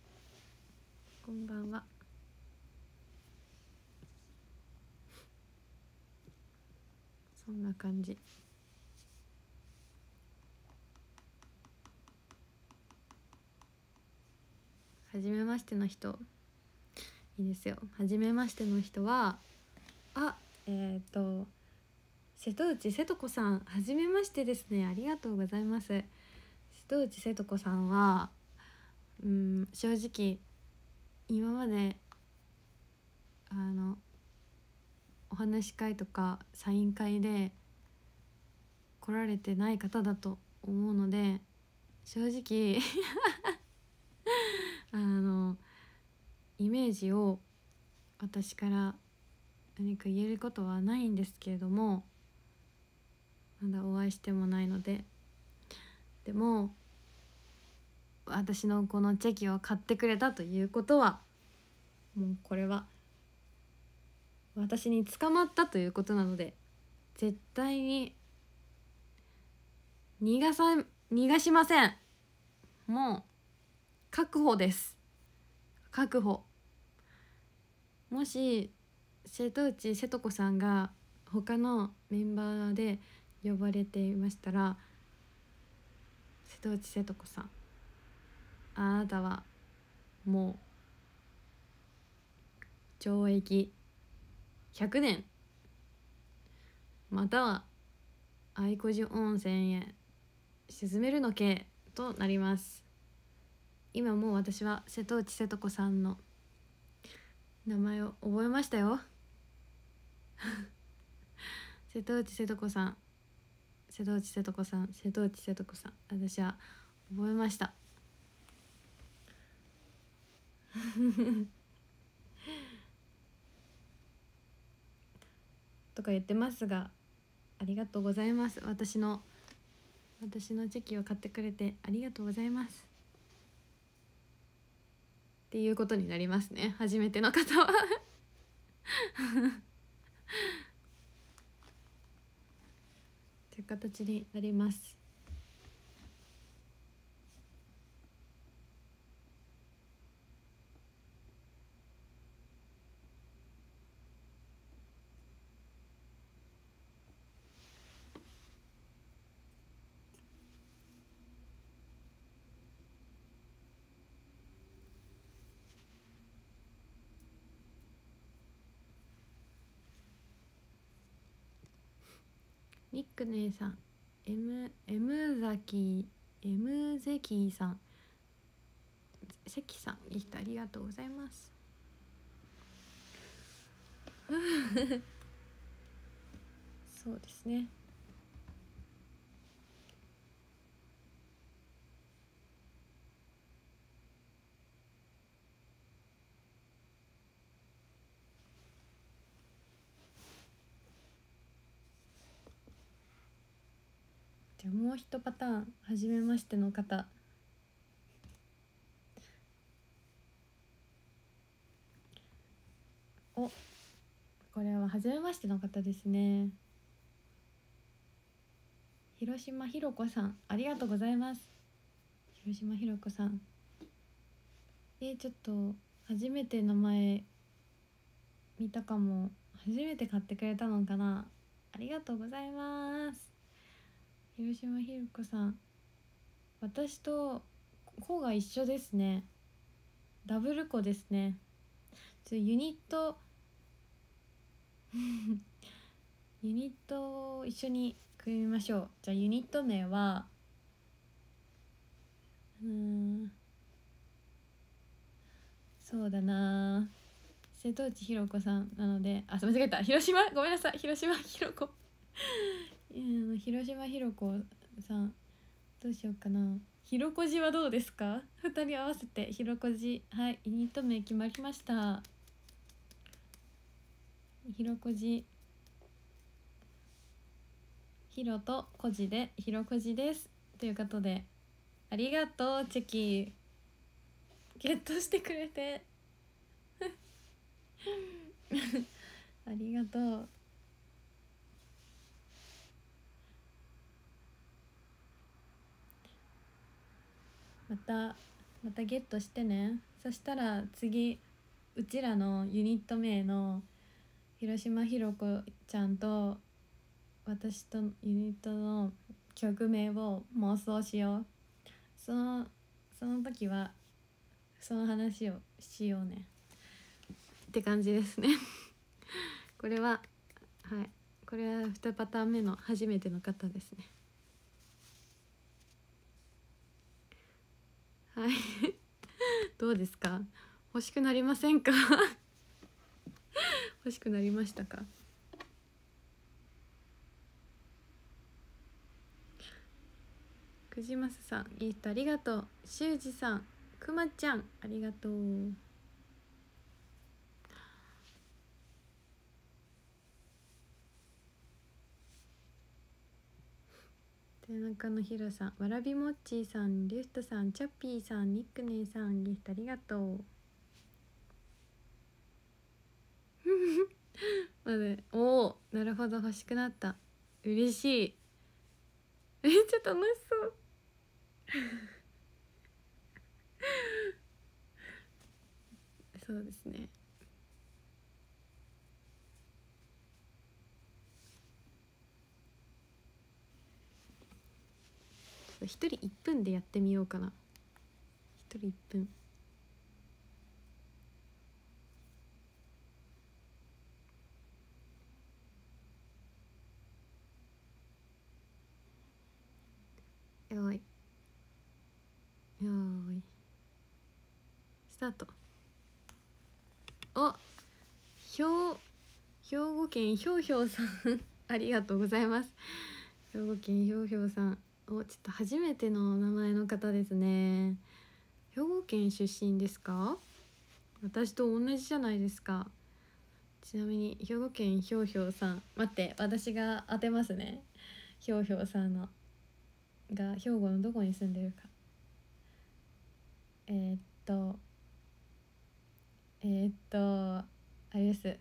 こんばんは。 そんな感じ。はじめましての人いいですよ。はじめましての人はあえっ、ー、と瀬戸内瀬戸子さん、はじめましてですね。ありがとうございます。瀬戸内瀬戸子さんはうん正直今まであのお話し会とかサイン会で来られてない方だと思うので、正直あのイメージを私から何か言えることはないんですけれども、まだお会いしてもないので。でも私のこのチェキを買ってくれたということは、もうこれは私に捕まったということなので、絶対に逃がさ逃がしません。もう確保です。確保。もし瀬戸内瀬戸子さんが他のメンバーで呼ばれていましたら、瀬戸内瀬戸子さん、あなたはもう懲役ひゃくねん、または愛孤児温泉へ沈めるの刑となります。今もう私は瀬戸内瀬戸子さんの名前を覚えましたよ瀬戸内瀬戸子さん、瀬戸内瀬戸子さん、瀬戸内瀬戸子さん、私は覚えましたとか言ってますが、ありがとうございます。私の私のチェキを買ってくれてありがとうございますっていうことになりますね、初めての方はという形になります。ミック姉さん、 M, M 崎 M ゼキさん、関さんギフトありがとうございますそうですね。じゃあもう一パターン、初めましての方。お、これは初めましての方ですね。広島ひろ子さん、ありがとうございます。広島ひろ子さん、えー、ちょっと初めて名前見たかも。初めて買ってくれたのかな。ありがとうございます。広島ひろ子さん、私と子が一緒ですね。ダブル子ですね。ちょユニットユニットを一緒に組みましょう。じゃあユニット名はうーんそうだな、瀬戸内ひろ子さんなので、あ、間違えた、広島、ごめんなさい、広島ひろ子広島ひろ子さん、どうしようかな。ひろこじはどうですか。ふたり合わせてひろこじ。はい、ユニット名決まりました。ひろこじ、ひろとこじでひろこじですということで、ありがとうチェキゲットしてくれてありがとう。またまたゲットしてね。そしたら次うちらのユニット名の広島ひろこちゃんと私とユニットの曲名を妄想しよう。そのその時はその話をしようねって感じですねこれははいこれはにパターン目の初めての方ですね。はいどうですか、欲しくなりませんか欲しくなりましたか。くじますさんギフトありがとう。しゅうじさん、くまちゃんありがとう。背中のひろさん、わらびもっちーさん、リュフトさん、チャッピーさん、ニックネーさんギフトありがとうまでおお、なるほど、欲しくなった。嬉しい、めっちゃ楽しそうそうですね。一人いっぷんでやってみようかな。一人いっぷん。よいよーいスタート。お、兵兵庫県ひょうひょうさんありがとうございます。兵庫県ひょうひょうさん、お、ちょっと初めての名前の方ですね。兵庫県出身ですか？私と同じじゃないですか。ちなみに兵庫県ひょうひょうさん、待って、私が当てますね。ひょうひょうさんのが兵庫のどこに住んでるか。えー、っとえー、っとあれです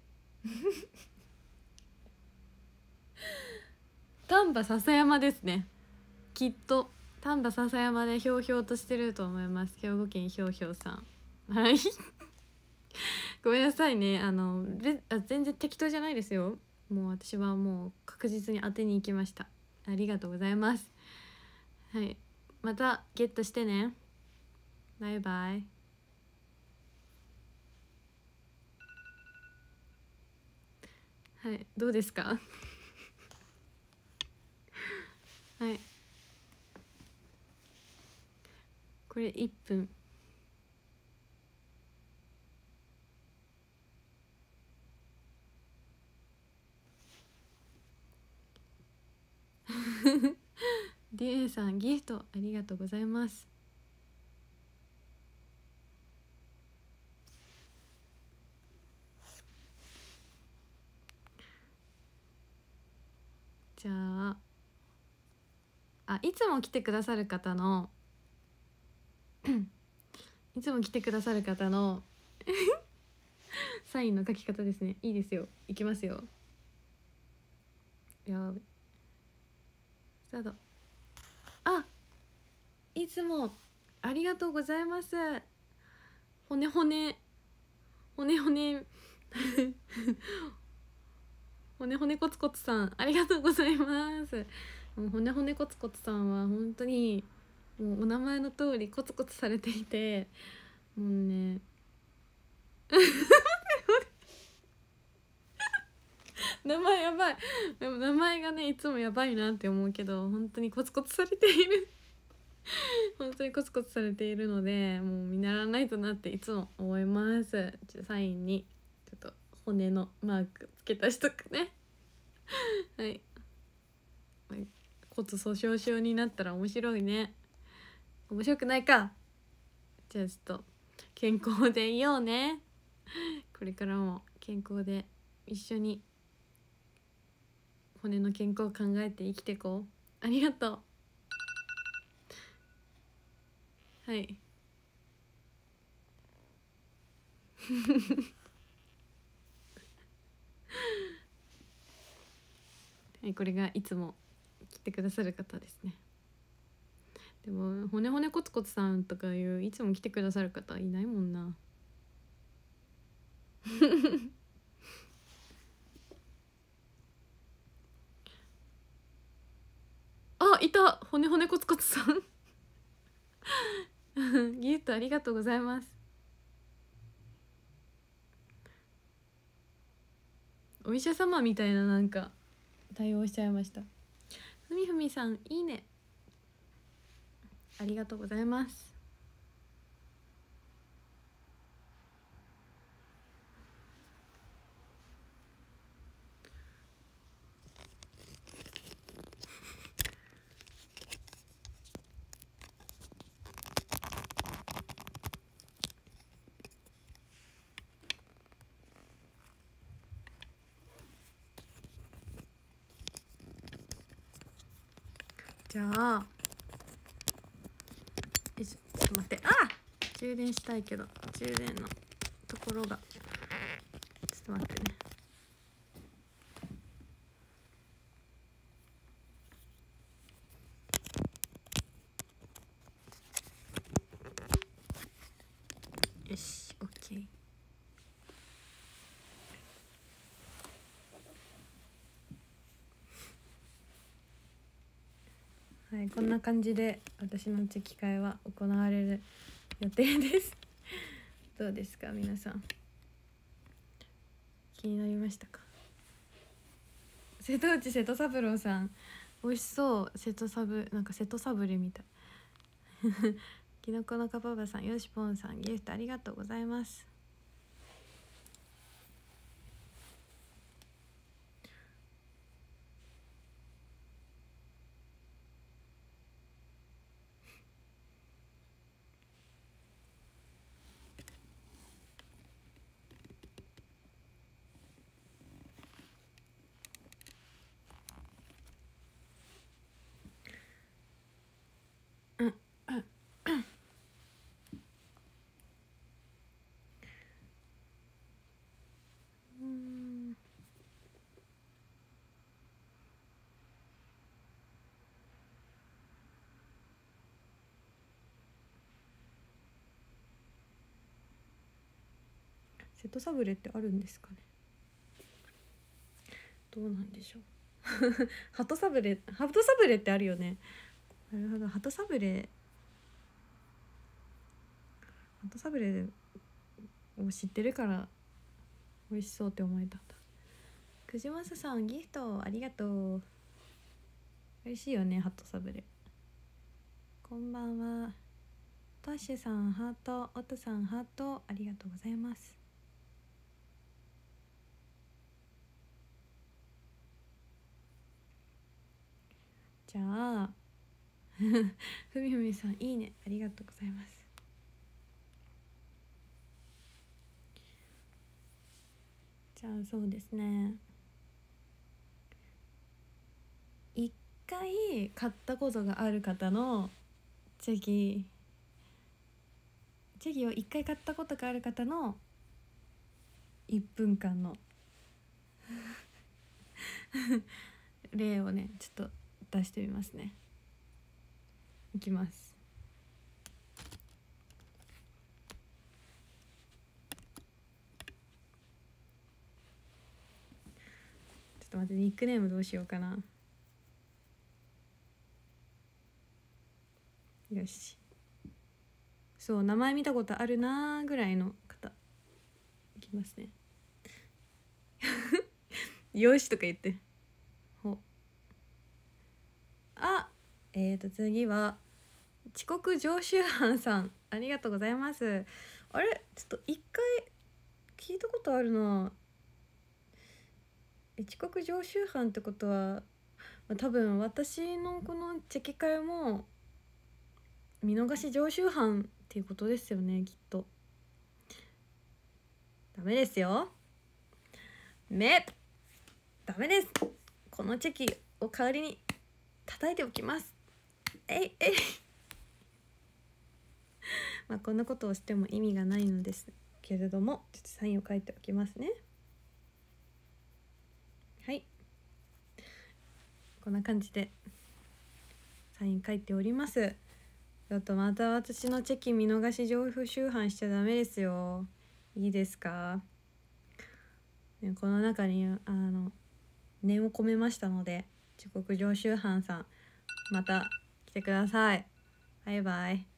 丹波篠山ですね。きっと丹波篠山でひょうひょうとしてると思います。兵庫県ひょうひょうさん、はいごめんなさいね、あのあ全然適当じゃないですよ。もう私はもう確実に当てに行きました。ありがとうございます。はい、またゲットしてね。バイバイ。はい、どうですかはいこれいっぷんディエさんギフトありがとうございます。じゃああ、いつも来てくださる方のいつも来てくださる方のサインの書き方ですね。いいですよ、いきますよ。やべ、スタート。あ、いつもありがとうございます。骨骨骨骨骨骨コツコツさんありがとうございます。もう骨骨コツコツさんは本当にもうお名前の通りコツコツされていて、もうね名前やばい。でも名前がねいつもやばいなって思うけど、本当にコツコツされている本当にコツコツされているので、もう見習わないとなっていつも思います。ちょサインにちょっと骨のマークつけたしとくねはい、骨粗しょう症になったら面白いね。面白くないか。じゃあちょっと健康でいようね。これからも健康で一緒に骨の健康を考えて生きていこう。ありがとう。はいはい、これがいつも来てくださる方ですね。でも骨骨コツコツさんとかいういつも来てくださる方いないもんないた、骨骨コツコツさんギフトありがとうございます。お医者様みたいななんか対応しちゃいました。ふみふみさんいいね、ありがとうございます。じゃあえちょっと待って、あ充電したいけど充電のところがちょっと待ってね。よし OK。 はい、こんな感じで私のチェキ会は行われる予定ですどうですか皆さん、気になりましたか？瀬戸内瀬戸三郎さん美味しそう。瀬戸サブなんか瀬戸サブレみたいきのこのかパパさん、よしぽんさんギフトありがとうございます。うんうん瀬戸サブレってあるんですかね。どうなんでしょうハトサブレハトサブレってあるよね。なるほど、ハトサブレハトサブレを知ってるから美味しそうって思えたんだ。くじまささんギフトありがとう。美味しいよねハトサブレ。こんばんは。トッシュさんハート、オトさんハート、ありがとうございます。じゃあふみふみさんいいね、ありがとうございます。じゃあそうですね、一回買ったことがある方のチェキチェキを一回買ったことがある方のいっぷんかんの例をねちょっと出してみますね。いきます。ちょっと待って、ニックネームどうしようかな。よし、そう名前見たことあるなーぐらいの方いきますねよしとか言って、ほあえーと次は遅刻常習犯さん、ありがとうございます。あれちょっと一回聞いたことあるな。え遅刻常習犯ってことは、まあ、多分私のこのチェキ会も見逃し常習犯っていうことですよねきっと。ダメですよ、目ダメです。このチェキを代わりに叩いておきます。えいえいまあこんなことをしても意味がないのですけれども、ちょっとサインを書いておきますね。はい、こんな感じでサイン書いております。ちょっとまた私のチェキ見逃し常習犯しちゃダメですよ。いいですか、ね、この中にあの念を込めましたので、遅刻常習犯さんまた来てください。バイバイ。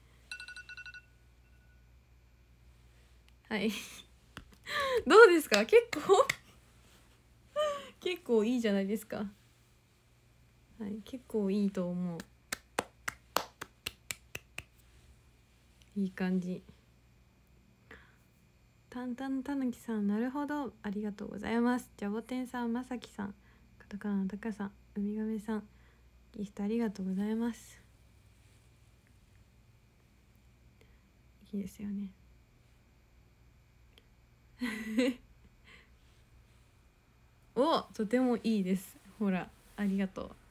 はいどうですか？結構結構いいじゃないですか。はい、結構いいと思う。いい感じ。たんたんたぬきさん、なるほど、ありがとうございます。ジャボテンさん、まさきさん、カタカナのたかさん、ウミガメさん、ギフトありがとうございます。いいですよねお、とてもいいです。ほら、ありがとう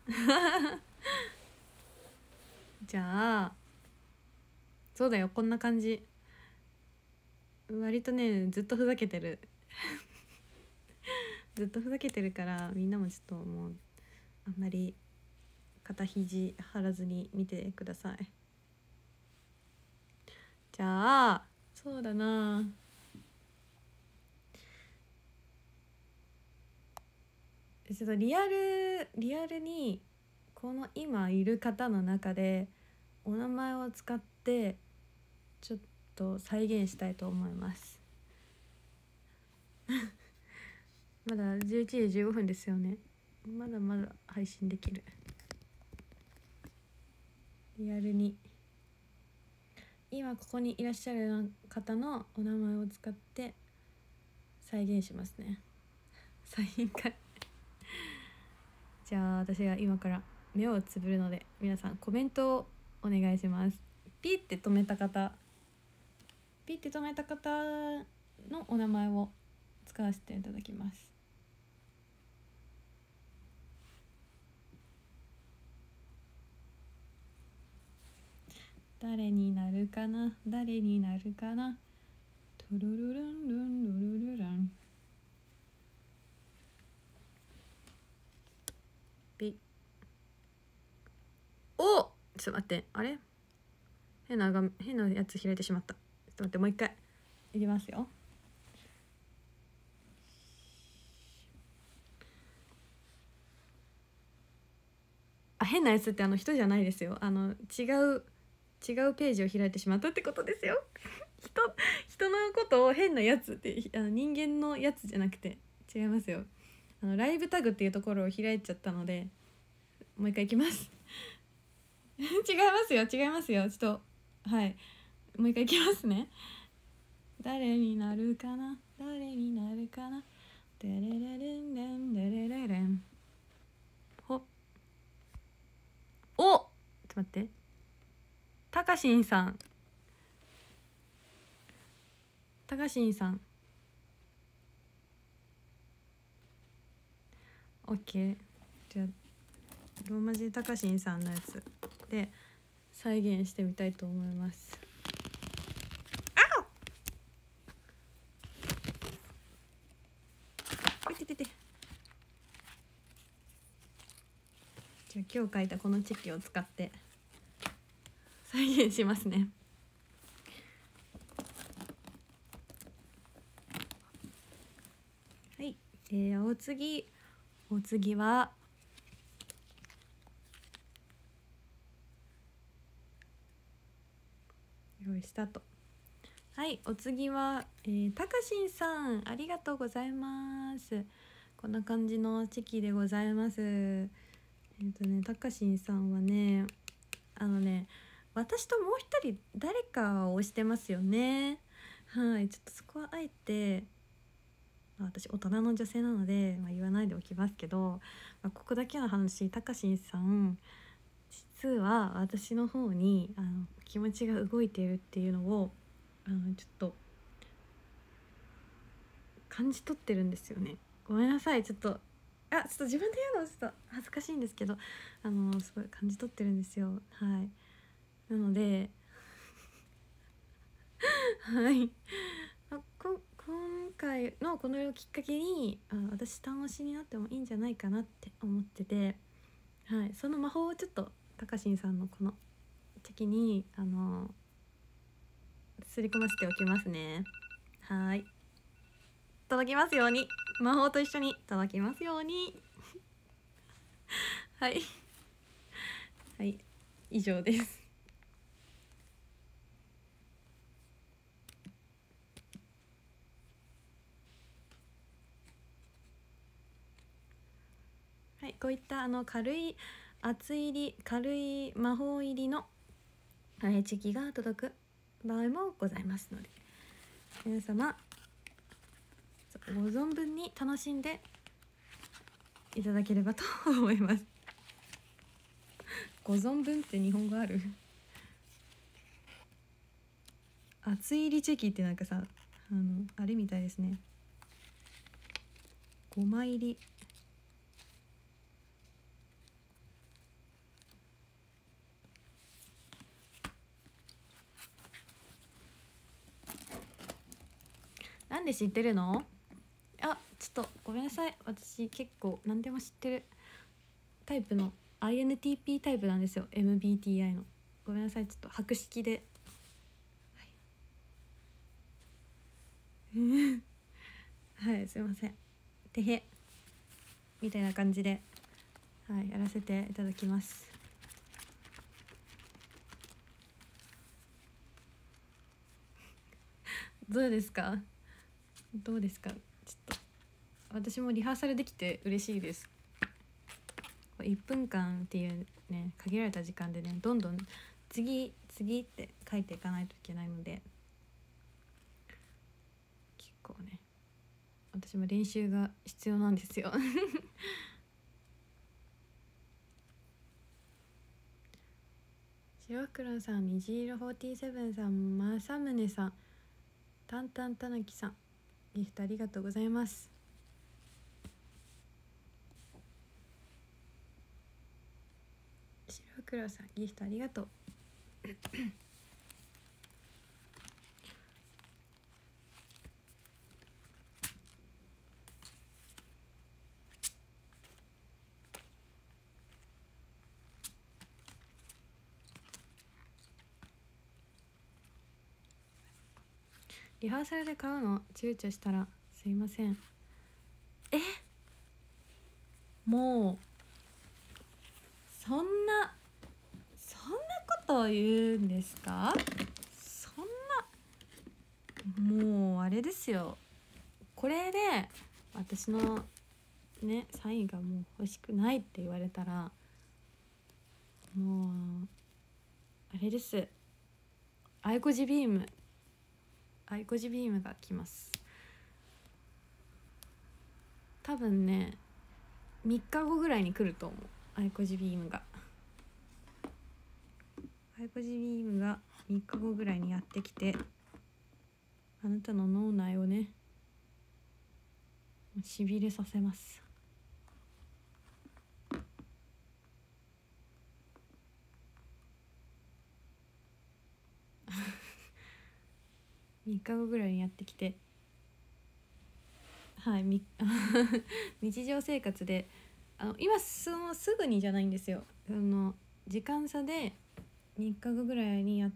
じゃあそうだよ、こんな感じ。割とねずっとふざけてるずっとふざけてるからみんなもちょっともうあんまり肩肘張らずに見てください。じゃあそうだな、ちょっとリアルリアルにこの今いる方の中でお名前を使ってちょっと再現したいと思いますまだじゅういちじじゅうごふんですよね。まだまだ配信できる。リアルに今ここにいらっしゃる方のお名前を使って再現しますね。サイン会じゃあ私が今から目をつぶるので皆さんコメントをお願いします。ピッて止めた方ピッて止めた方のお名前を使わせていただきます。誰になるかな誰になるかな、トゥルルルンルンルルルラン。ピッ、お、ちょっと待って、あれ変な画面、変なやつ開いてしまった。ちょっと待って、もう一回いきますよ。あ、変なやつってあの人じゃないですよ。あの違う違うページを開いてしまったってことですよ人人のことを変なやつってあの人間のやつじゃなくて違いますよ。あのライブタグっていうところを開いちゃったのでもう一回いきます違いますよ違いますよ。ちょっとはいもう一回いきますね。誰になるかな誰になるかな、デレレレンレンデレレレン、ほっ、お、ちょっと待って、たかしんさん、たかしんさん、オッケー。じゃあローマ字たかしんさんのやつで再現してみたいと思います。あっ、いててて。じゃあ今日書いたこのチェキを使って再現しますね。はい、えー、お次お次は用意スタート。はい、お次は、えー、たかしんさんありがとうございます。こんな感じのチェキでございます。えっ、ー、とねたかしんさんはねあのね私ともう一人誰かを推してますよね。はい、ちょっとそこはあえて私大人の女性なので、まあ、言わないでおきますけど、まあ、ここだけの話たかしんさん実は私の方にあの気持ちが動いているっていうのをあのちょっと感じ取ってるんですよね。ごめんなさいちょっとあちょっと自分で言うのちょっと恥ずかしいんですけどあのすごい感じ取ってるんですよ。はいなのではいあこ今回のこの絵をきっかけにあ私単推しになってもいいんじゃないかなって思ってて、はい、その魔法をちょっとたかしんさんのこのチェキにあのすり込ませておきますね。はい届きますように、魔法と一緒に届きますようにはいはい以上です。はい、こういったあの軽い厚入り軽い魔法入りのチェキが届く場合もございますので、皆様ご存分に楽しんでいただければと思います。ご存分って日本語ある？厚入りチェキってなんかさ、あのあれみたいですね。ごまい入り。なんで知ってるの？あ、ちょっとごめんなさい、私結構何でも知ってるタイプの アイエヌティーピー タイプなんですよ。 エムビーティーアイ の。ごめんなさい、ちょっと博識で、はい、はい、すいません、てへみたいな感じで、はい、やらせていただきます。どうですかどうですかちょっと私もリハーサルできて嬉しいです。いっぷんかんっていうね限られた時間でね、どんどん次次って書いていかないといけないので、結構ね私も練習が必要なんですよ。白黒さん、虹色フォーティーセブンさん、正宗さん、たんたんたぬきさん、ギフトありがとうございます。白黒さん、ギフトありがとう。リハーサルで買うの躊躇したらすいません。えもうそんなそんなことを言うんですか？そんなもうあれですよ、これで私のねサインがもう欲しくないって言われたら、もうあれです、アイコジビームアイコジビームが来ます。多分ねみっかごぐらいに来ると思う。アイコジビームがアイコジビームがみっかごぐらいにやってきて、あなたの脳内をねしびれさせます。みっかごぐらいにやってきて、はいみ日常生活であの今そのすぐにじゃないんですよ。あの時間差でみっかごぐらいにやって、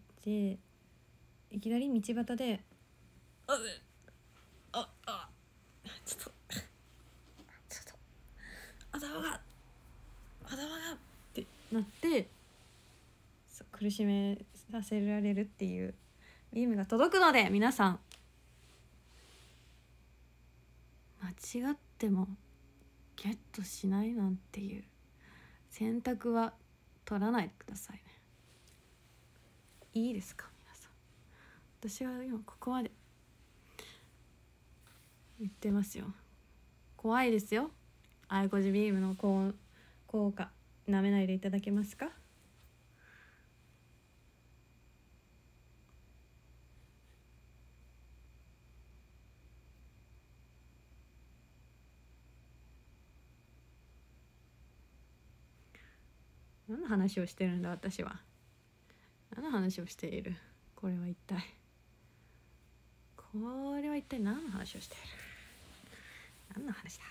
いきなり道端で「あああちょっとちょっと頭が頭が」ってなって苦しめさせられるっていうビームが届くので、皆さん間違ってもゲットしないなんていう選択は取らないでくださいね。いいですか皆さん。私は今ここまで言ってますよ。怖いですよ。アイコジビームの効果なめないでいただけますか？何の話をしてるんだ私は。何の話をしているこれは一体これは一体何の話をしている何の話だ。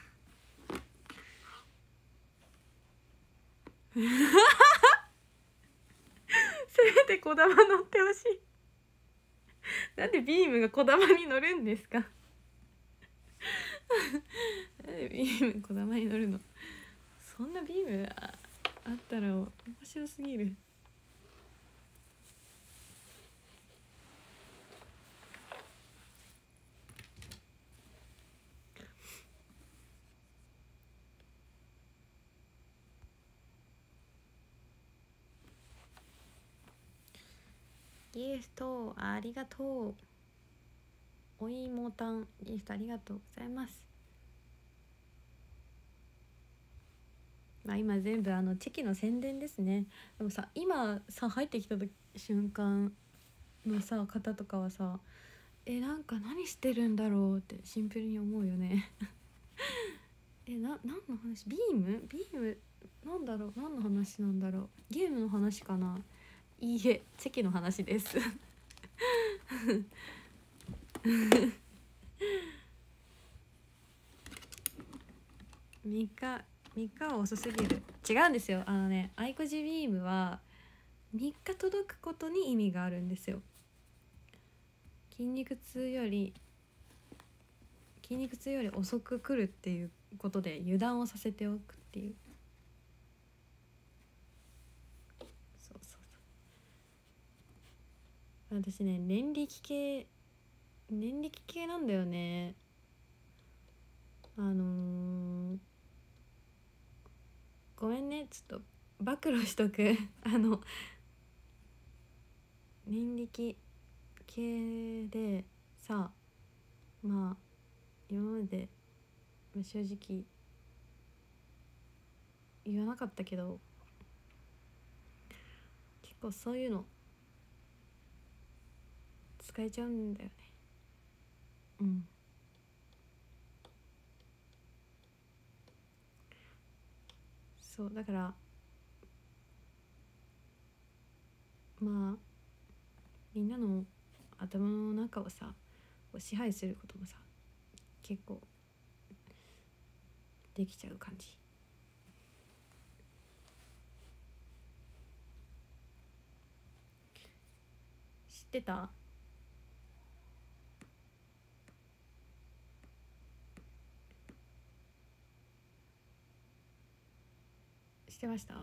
せめてこだま乗ってほしい。なんでビームがこだまに乗るんですか？なんでビームこだまに乗るの？そんなビームはあったら面白すぎる。ギフトありがとう。お芋たんギフトありがとうございます。まあ今全部あのチェキの宣伝ですね。でもさ今さ入ってきた瞬間のさ方とかはさえなんか何してるんだろうってシンプルに思うよねえな何の話ビームビームなんだろう何の話なんだろうゲームの話かな。いいえチェキの話ですみっかみっかは遅すぎる。違うんですよ。あのねアイコジビームはみっか届くことに意味があるんですよ。筋肉痛より筋肉痛より遅く来るっていうことで油断をさせておくっていう。そうそうそう。私ね年力系年力系なんだよね。あのー、ごめんねちょっと暴露しとくあの年力系でさまあ今まで正直言わなかったけど結構そういうの使えちゃうんだよね。うんそうだからまあみんなの頭の中をさ支配することもさ結構できちゃう感じ。知ってた？知ってました？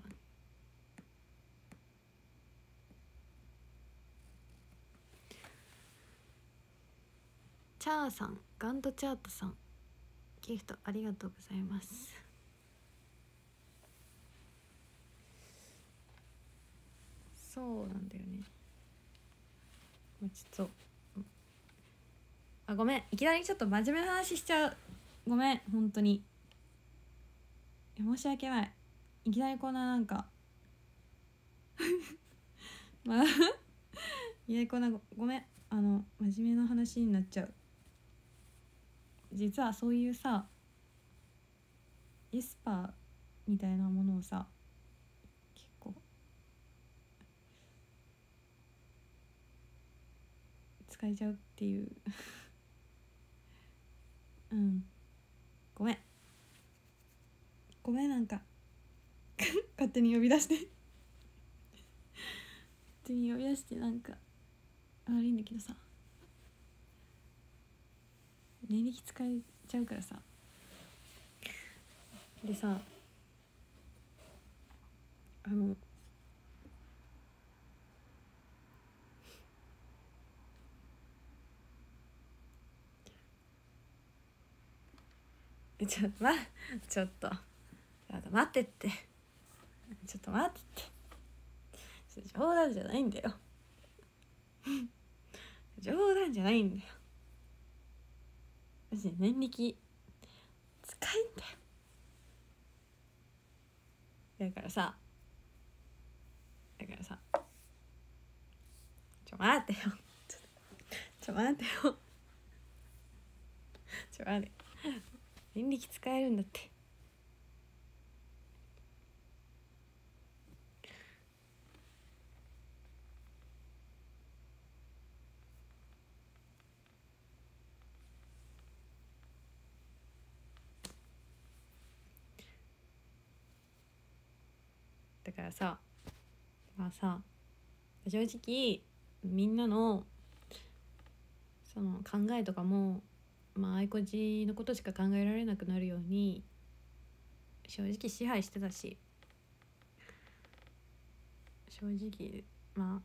チャーさんガントチャートさんギフトありがとうございます。そうなんだよね。ちょっとあごめんいきなりちょっと真面目な話しちゃう。ごめん本当に申し訳ない。いきなりこんななんかまあいきなりこんなごめんあの真面目な話になっちゃう。実はそういうさエスパーみたいなものをさ結構使えちゃうっていううんごめんごめんなんか勝手に呼び出して勝手に呼び出してなんか悪いんだけどさ年力使えちゃうからさでさあのちょっとまちょっとちょっと待ってってちょっと待ってって冗談じゃないんだよ冗談じゃないんだよ。マジで年力使いんだよ。だからさだからさちょ待ってよちょちょ待ってよちょ待って年力使えるんだって。だからさまあさ正直みんなのその考えとかもまあ愛子じのことしか考えられなくなるように正直支配してたし正直まあ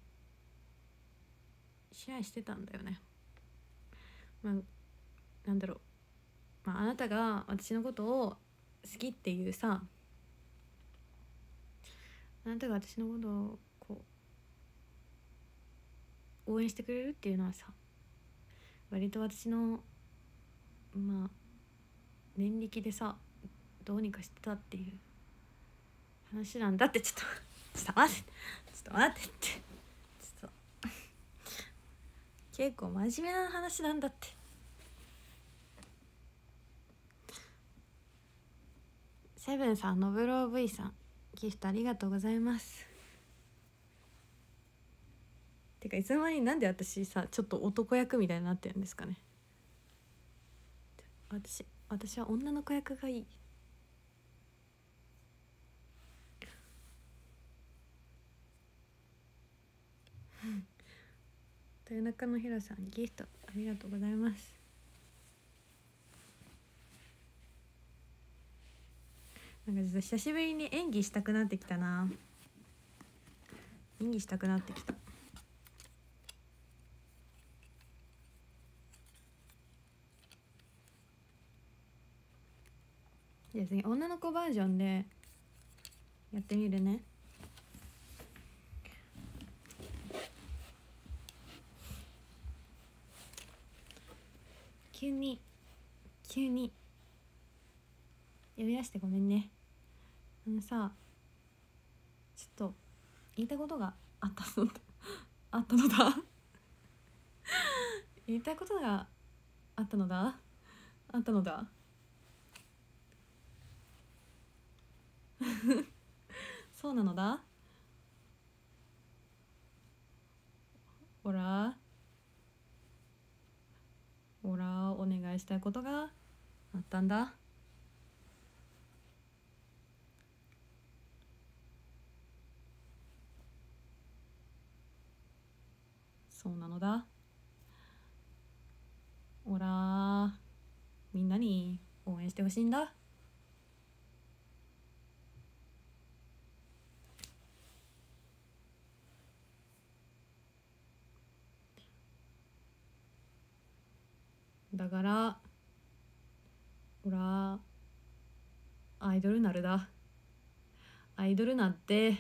支配してたんだよね。まあなんだろう、まあ、あなたが私のことを好きっていうさ、あなたが私のことをこう応援してくれるっていうのはさ、割と私のまあ念力でさどうにかしてたっていう話なんだって。ちょっとちょっと待ってちょっと待ってってちょっと結構真面目な話なんだって。セブンさん、ノブロー V さん、ギフトありがとうございます。てかいつの間になんで私さちょっと男役みたいになってるんですかね。私私は女の子役がいい。豊中のひろさん、ギフトありがとうございます。なんかちょっと久しぶりに演技したくなってきたな。演技したくなってきた。じゃあ次女の子バージョンでやってみるね。急に急に呼び出してごめんね。あのさ、ちょっと言いたいことがあったのあったのだ言いたいことがあったのだあったのだそうなのだ。ほらほらお願いしたいことがあったんだ。そうなのだ。ほらみんなに応援してほしいんだ。だからほらアイドルなるだ。アイドルなって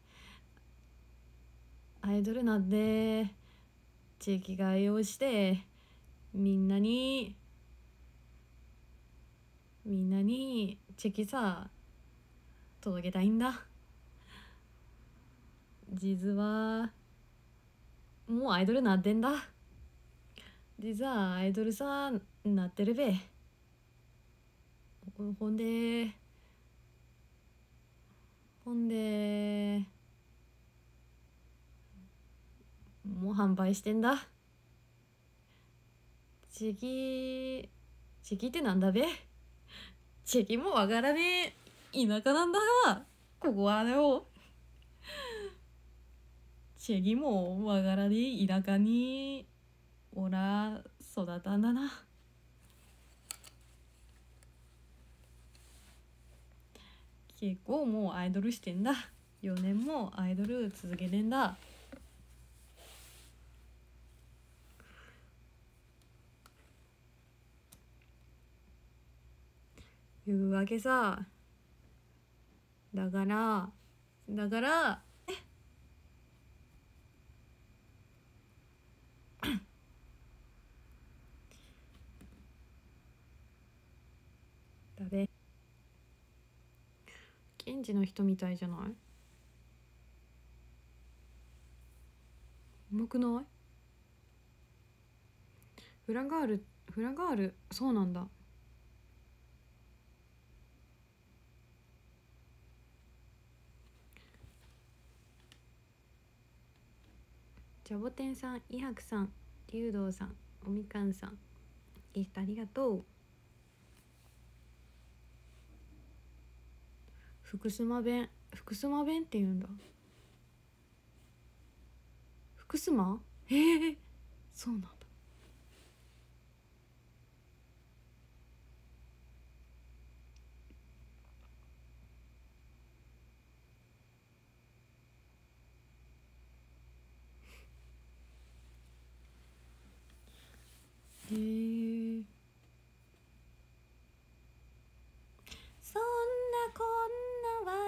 アイドルなって地域外をしてみんなにみんなにチェキさ届けたいんだ。実はもうアイドルなってんだ。実はアイドルさなってるべ。ほんでほんでもう販売してんだ。チェキチェキってなんだべ。チェキもわからねえ田舎なんだがここはよ。チェキもわからねえ田舎におら育ったんだな。結構もうアイドルしてんだ。よねんもアイドル続けてんだ。いうわけさ。だからだからだべ。ケンジの人みたいじゃない？うまくない？フラガールフラガールそうなんだ。ジャボテンさん、イハクさん、竜道さん、おみかんさん、ギフトありがとう。福島弁福島弁って言うんだ。福島？へえ、そうなんだ。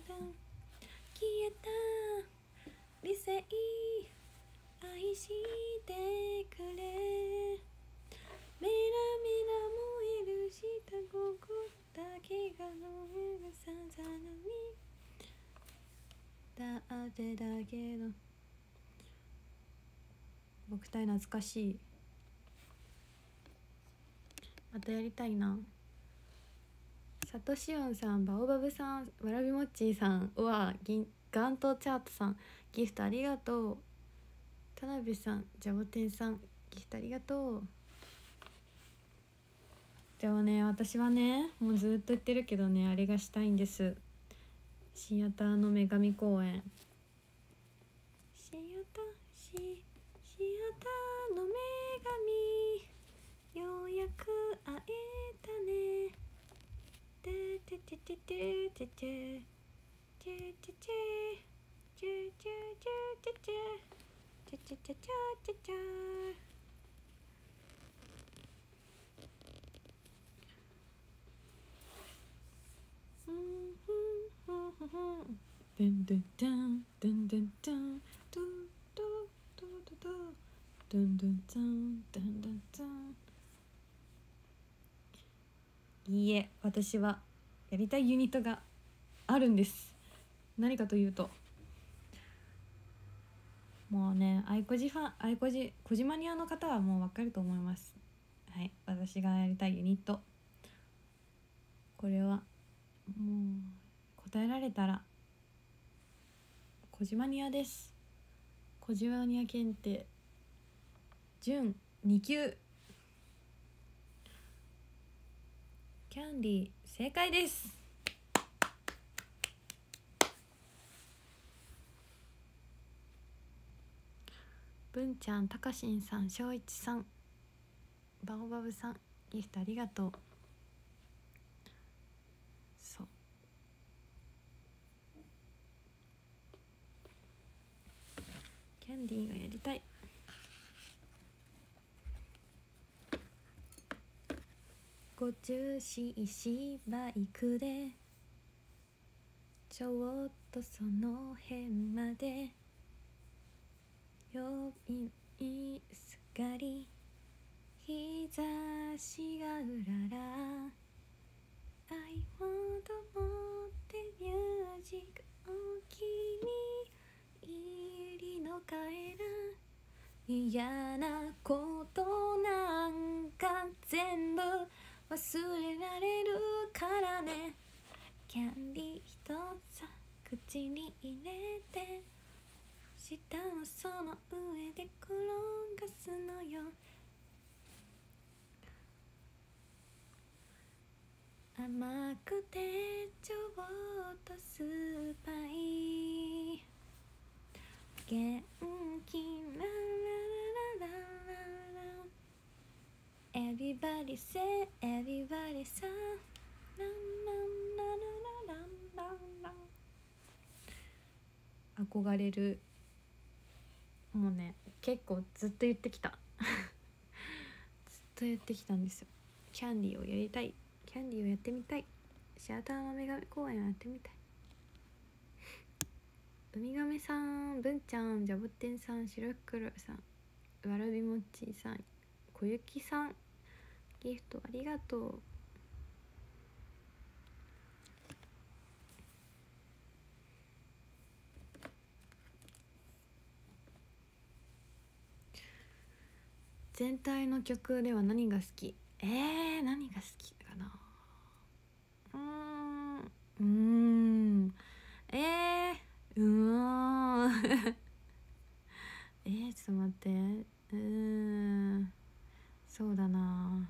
消えた理性愛してくれメラメラ燃えるしたここだけがのえるさざ波だってだけど僕たい懐かしい。またやりたいな。サトシオンさん、バオバブさん、わらびもっちーさん、うわギガントチャートさんギフトありがとう。田辺さん、ジャボテンさんギフトありがとう。でもね、私はねもうずっと言ってるけどね、あれがしたいんです。シアターの女神公演。シアターシシアターの女神ようやく会えたね。てててててててててててててててててドゥンドゥンドゥンドゥンドゥンドゥンドゥンドゥンドゥンドゥンドゥンドゥンドゥンドゥンドゥンドゥン。いいえ、私はやりたいユニットがあるんです。何かというと、もうね、アイコジファン、アイコジコジマニアの方はもう分かると思います。はい、私がやりたいユニット、これはもう答えられたらコジマニアです。コジマニア検定準に級キャンディー正解です。文ちゃん、たかしんさん、しょういちさん、バオバブさんギフトありがとう。そう、キャンディーがやりたい。ご中止しバイクでちょっとその辺まで夜にすがり日差しがうらら I want to 持ってミュージックお気に入りの帰ら嫌なことなんか全部忘れられるからね。キャンディー一つ口に入れて幸舌をその上で転がすのよ。甘くてちょっと酸っぱい元気ララララララ Everybody say everybody say ランランラララランランラン。憧れる、もうね結構ずっと言ってきたずっと言ってきたんですよ。キャンディーをやりたい、キャンディーをやってみたい、シアターの女神公演をやってみたい。ウミガメさん、文ちゃん、ジャボテンさん、シロクロさん、わらびもちさん、小雪さん、ギフトありがとう。全体の曲では何が好き？えー、何が好きかな。うーんうーんえー、うーんえー、ちょっと待って、うーんそうだな。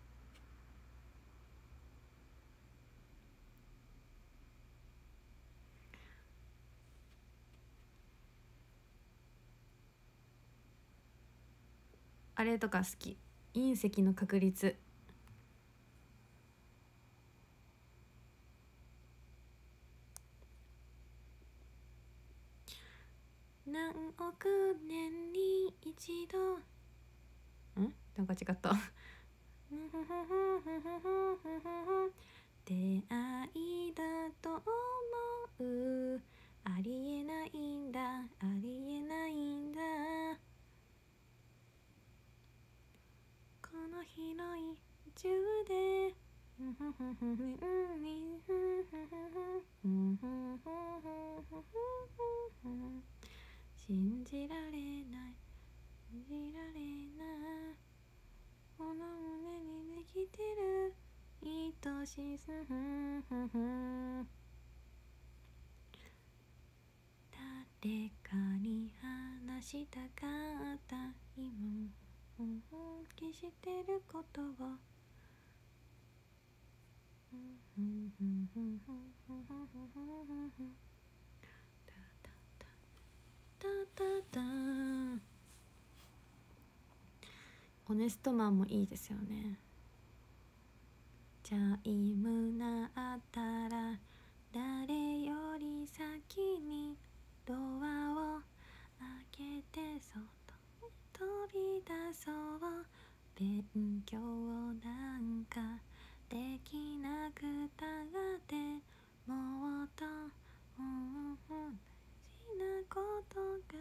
あれとか好き、隕石の確率。何億年に一度、んなんか違った出会いだと思う、ありえないんだ、ありえないんだ、この広い宇宙で信じられない、信じられない、この胸にできてる愛しさ、誰かに話したかった今消してることを、タタタオネストマンもいいですよね。チャイム鳴ったら誰より先にドアを開けて外飛び出そう、勉強なんかできなくたってもっと大事なことが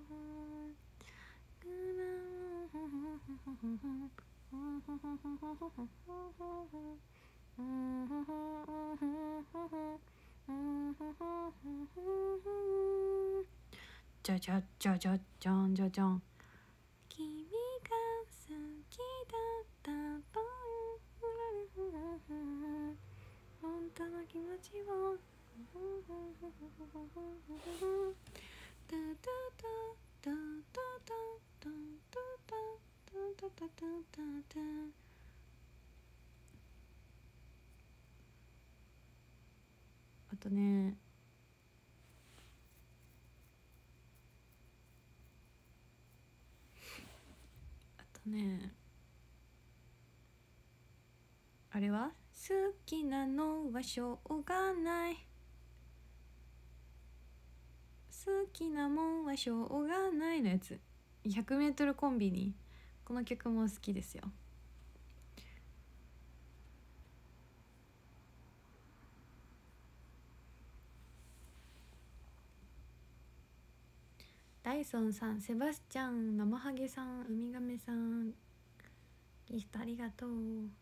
じゃじゃじゃじゃじゃんじゃじゃん。君が好きだったと本当の気持ちをタタタタタタタタタタタタタタ。あとね、あとねあれは好きなのはしょうがない、好きなもんはしょうがないのやつ、ひゃくメートルコンビニ、この曲も好きですよ。ダイソンさん、セバスチャン、生ハゲさん、ウミガメさん、ギフトありがとう。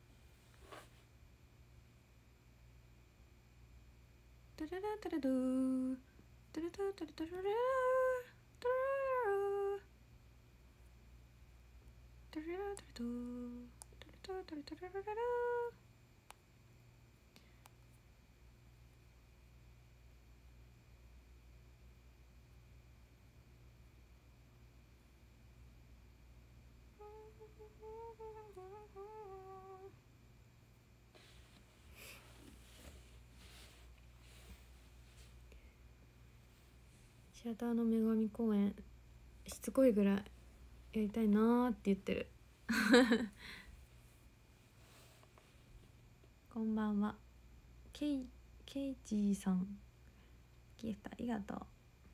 トゥルラトゥルドゥトゥルトゥトゥルトゥルルトゥルルトゥルラトゥルトゥトゥルトゥトゥルトゥルルルル。 シアターの女神公演しつこいぐらいやりたいなーって言ってるこんばんは。ケイケイジーさんギフトありがとう。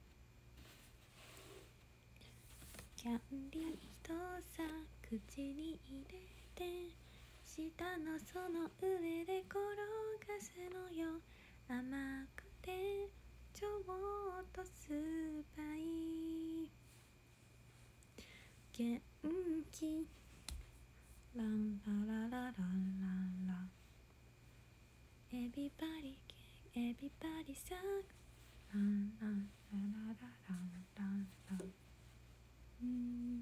キャンディーとさ口に入れて下のその上で転がすのよ。甘くてちょっと酸っぱい元気ランララララララエビバリエビバリさランランララララランランうん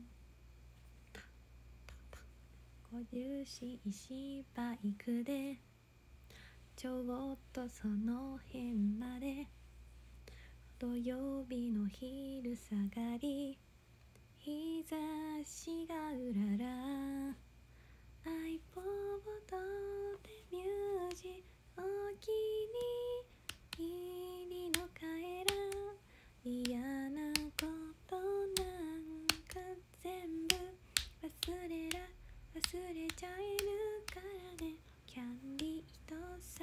ご重心しバイクでちょっとその辺まで土曜日の昼下がり日差しがうらら iPod でミュージお気に入りの帰ら嫌なことなんか全部忘れら忘れちゃえるからね。キャンディーとさ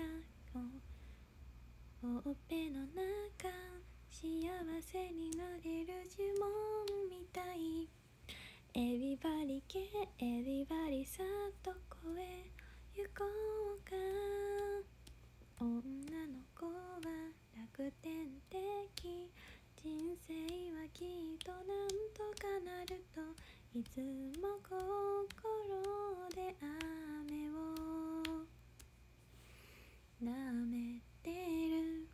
ほっぺの中幸せになれる呪文みたい。エビバリ系エビバリさどこへ行こうか。女の子は楽天的人生はきっとなんとかなるといつも心で雨を舐めてる。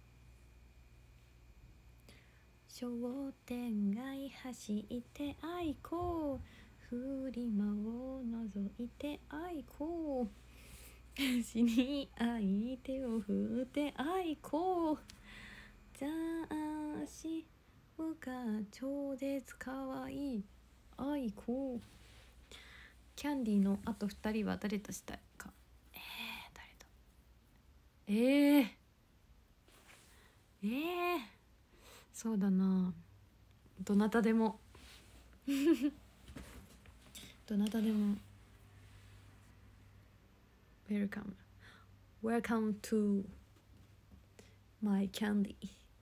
商店街走ってあいこうフリマを覗いてあいこう死に相手を振ってあいこう雑誌が超絶かわいいあいこう。キャンディーのあとふたりは誰としたいか。えー、誰とえー、えー、そうだなどなたでもどなたでも Welcome Welcome to my candy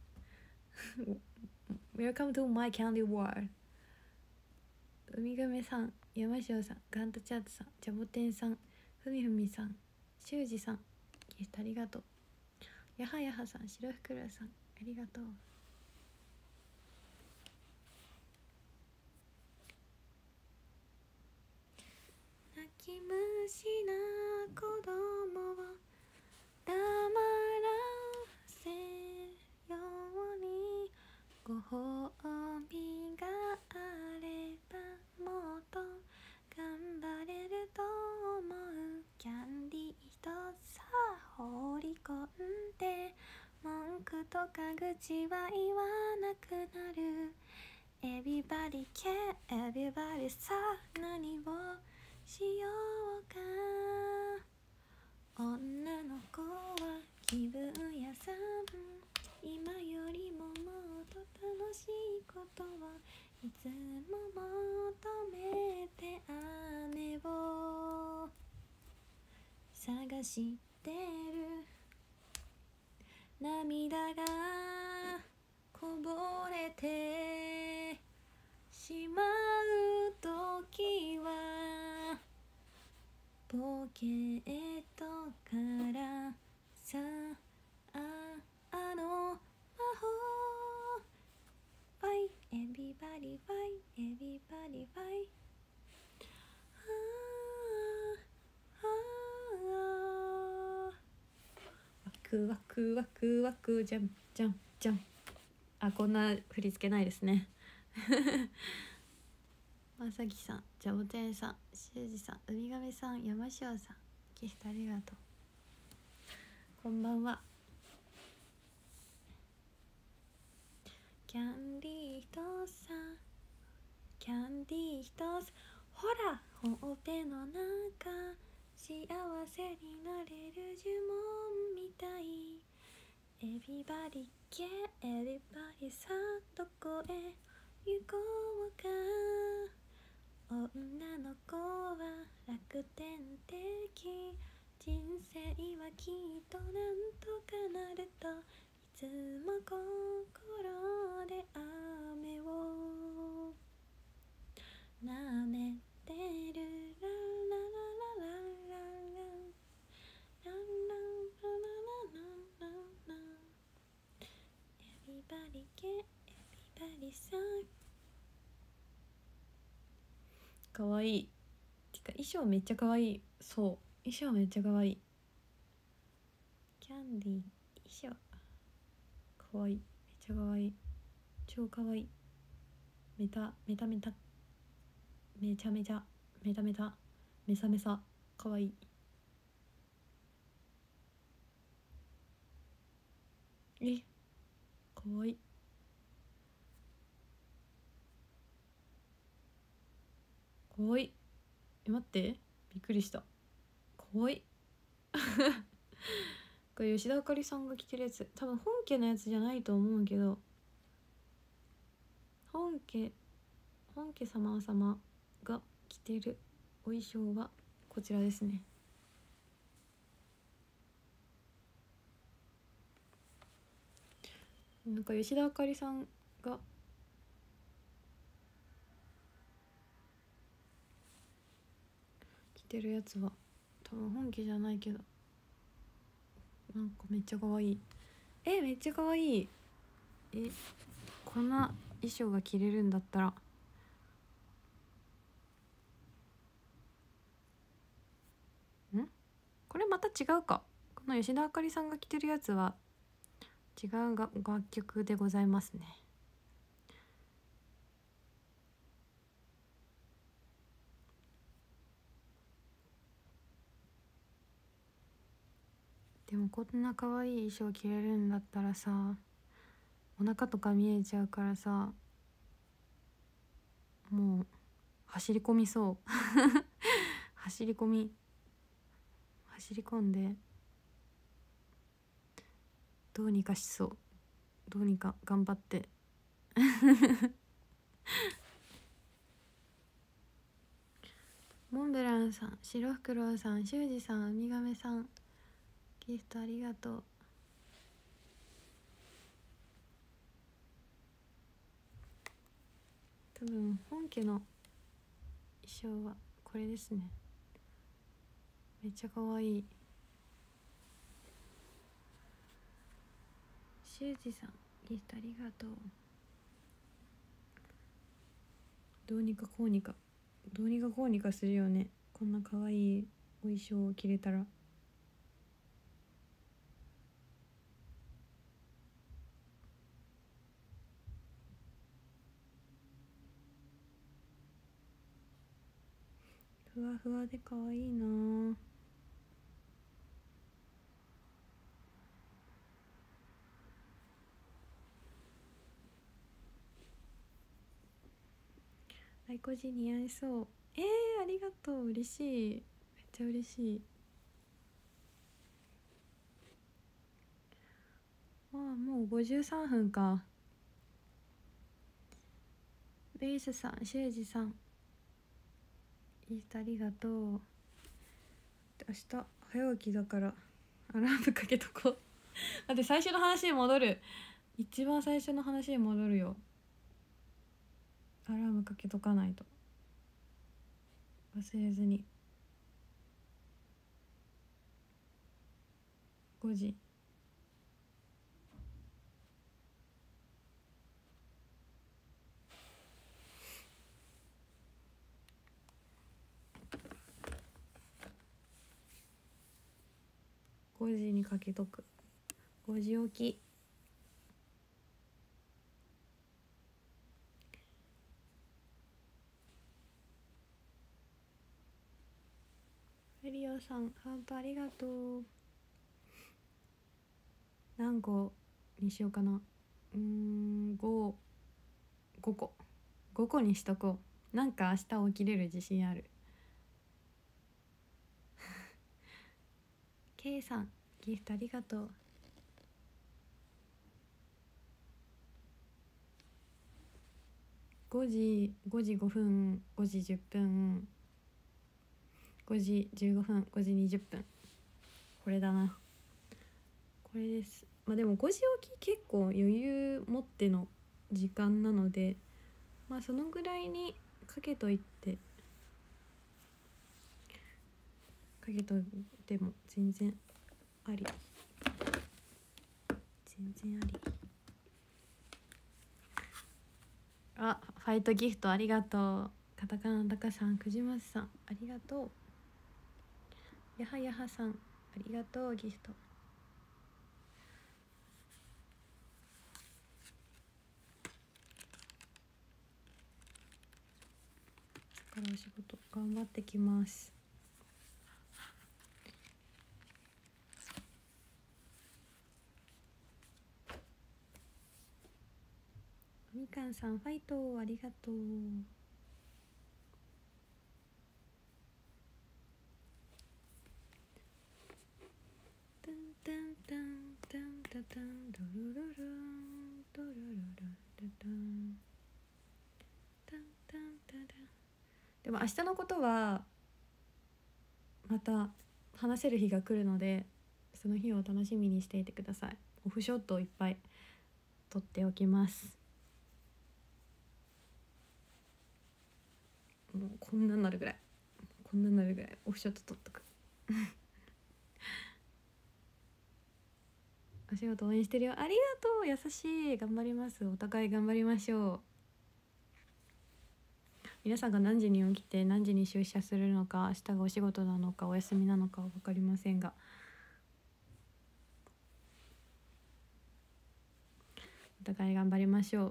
Welcome to my candy world。 ウミガメさん、山塩さん、ガントチャートさん、ジャボテンさん、ふみふみさん、しゅうじさんギフトありがとう。やはやはさん、しろふくろさんありがとう。泣き虫な子供を黙らせようにご褒美があればもっと頑張れると思う。キャンディーとさ放り込んで文句とか愚痴は言わなくなる。エビバリケエビバリさ何をしようか。女の子は気分屋さん今よりももっと楽しいことをいつも求めて雨を探してる。涙がこぼれてしまうときはポケットからさああの魔法ファイエビバリファイエビバリファイワクワクワクワクジャンジャンジャン。あ、こんな振り付けないですねまさきさん、ジャボテンさん、しゅうじさん、ウミガメさん、山塩さんギフトありがとう。こんばんは。キャンディーとさキャンディーとさほらほっぺの中幸せになれる呪文みたい。 エビバディゲエビバディさあどこへ行こうか、女の子は楽天的、人生はきっとなんとかなると、いつも心で雨を舐めてる。ララララララララララララララ、エビバディゲエビバディさん。かわいい。てか衣装めっちゃかわいい。そう衣装めっちゃかわいい。キャンディー衣装かわいい。めっちゃかわいい。超かわいい。メタメタメタめちゃめちゃメタメタメサメサかわいい。えかわいい。かわいい。え待ってびっくりした。かわいいこれ吉田あかりさんが着てるやつ、多分本家のやつじゃないと思うけど、本家本家様様が着てるお衣装はこちらですね。なんか吉田あかりさんが着てるやつは多分本家じゃないけど、なんかめっちゃ可愛い。えめっちゃ可愛い。えこんな衣装が着れるんだったら、んこれまた違うか。この吉田あかりさんが着てるやつは違うが楽曲でございますね。でもこんな可愛い衣装着れるんだったらさ、お腹とか見えちゃうからさ、もう走り込みそう走り込み走り込んでどうにかしそう。どうにか頑張ってモンブランさん、白フクロウさん、修二さん、ウミガメさん、ギフトありがとう。多分本家の衣装はこれですね。めっちゃ可愛い。修二さんギフトありがとう。どうにかこうにかどうにかこうにかするよね、こんな可愛いお衣装を着れたら。ふわふわで可愛いな。あいこじ似合いそう。えー、ありがとう。嬉しい。めっちゃ嬉しい。ああもうごじゅうさんぷんか。ベースさん、シュウジさんインスタありがとう。明日早起きだからアラームかけとこう待って最初の話に戻る。一番最初の話に戻るよ。アラームかけとかないと忘れずに。ごじごじにかけとく。ごじ起き。エリオさんハートありがとう。何個にしようかな。うーんご ごこごこにしとこう。なんか明日起きれる自信あるK さんギフトありがとう。 ごじごじごふん、ごじじゅっぷん、ごじじゅうごふん、ごじにじゅっぷん、これだな、これです。まあでもごじ起き結構余裕持っての時間なので、まあそのぐらいにかけといてかけといても全然あり、全然あり。あ、ファイトギフトありがとう。カタカナタカさん、くじまつさんありがとう。やはやはさんありがとう、ギフト。からお仕事頑張ってきます。みかんさんファイトありがとう。タンタンタンタンタタンドルルルンドルルルルタンタンタンタタン。でも明日のことはまた話せる日が来るので、その日を楽しみにしていてください。オフショットをいっぱい撮っておきます。もうこんなになるぐらいこんなになるぐらいオフショット撮っとくお仕事応援してるよ、ありがとう、優しい、頑張ります、お互い頑張りましょう。皆さんが何時に起きて何時に出社するのか、明日がお仕事なのかお休みなのかは分かりませんが、お互い頑張りましょう。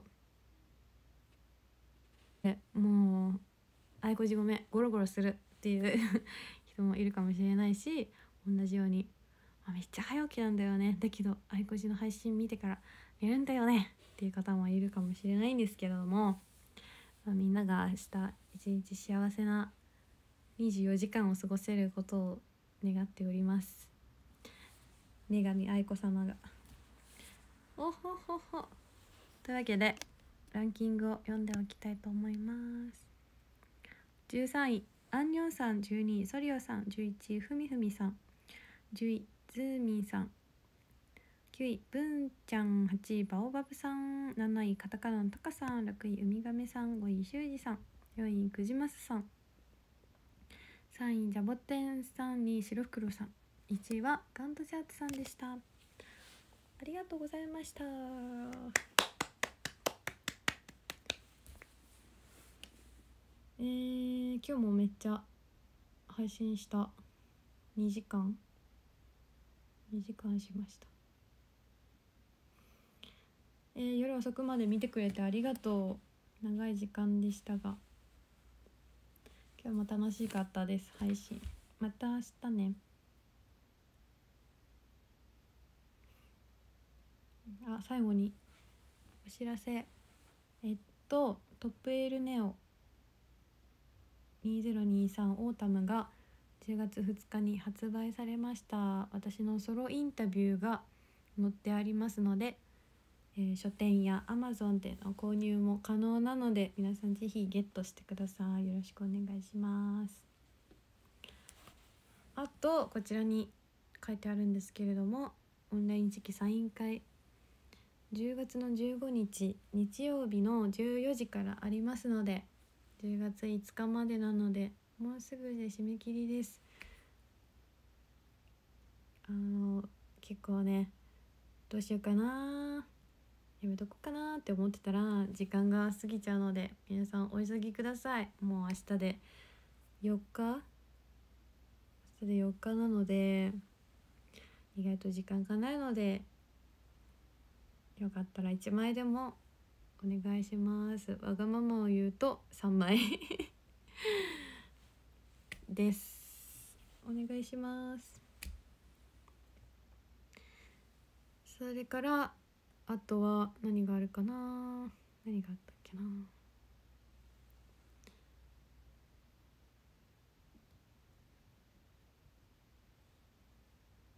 え、もうあいこじごめんゴロゴロするっていう人もいるかもしれないし、同じようにめっちゃ早起きなんだよね、だけどあいこじの配信見てから寝るんだよねっていう方もいるかもしれないんですけれども、まあ、みんなが明日一日幸せなにじゅうよじかんを過ごせることを願っております。女神愛子様が。おほほほ。というわけでランキングを読んでおきたいと思います。じゅうさんいアンニョンさん、じゅうにいソリオさん、じゅういちいふみふみさん、じゅういズーミンさん、きゅういブンちゃん、はちいバオバブさん、なないカタカナのタカさん、ろくいウミガメさん、ごいシュウジさん、よんいクジマスさん、さんいジャボテンさん、にいシロフクロさん、いちいはガントチャートさんでした。ありがとうございました。えー、今日もめっちゃ配信した。にじかんにじかんしました。えー、夜遅くまで見てくれてありがとう。長い時間でしたが今日も楽しかったです。配信また明日ね。あ、最後にお知らせ。えっとトップエールネオにせんにじゅうさんオータムがじゅうがつふつかに発売されました。私のソロインタビューが載ってありますので、えー、書店や Amazon での購入も可能なので、皆さんぜひゲットしてください。よろしくお願いします。あとこちらに書いてあるんですけれども、オンラインチェキサイン会じゅうがつのじゅうごにち日曜日のじゅうよじからありますので、じゅうがついつかまでなのでもうすぐで締め切りです。あの結構ね、どうしようかな、やめとこうかなって思ってたら時間が過ぎちゃうので、皆さんお急ぎください。もう明日でよっか明日でよっかなので、意外と時間がないので、よかったらいちまいでもお願いします。わがままを言うとさんまいです。お願いします。それからあとは何があるかな、何があったっけな。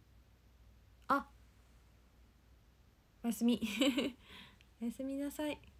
あ、おやすみおやすみなさい。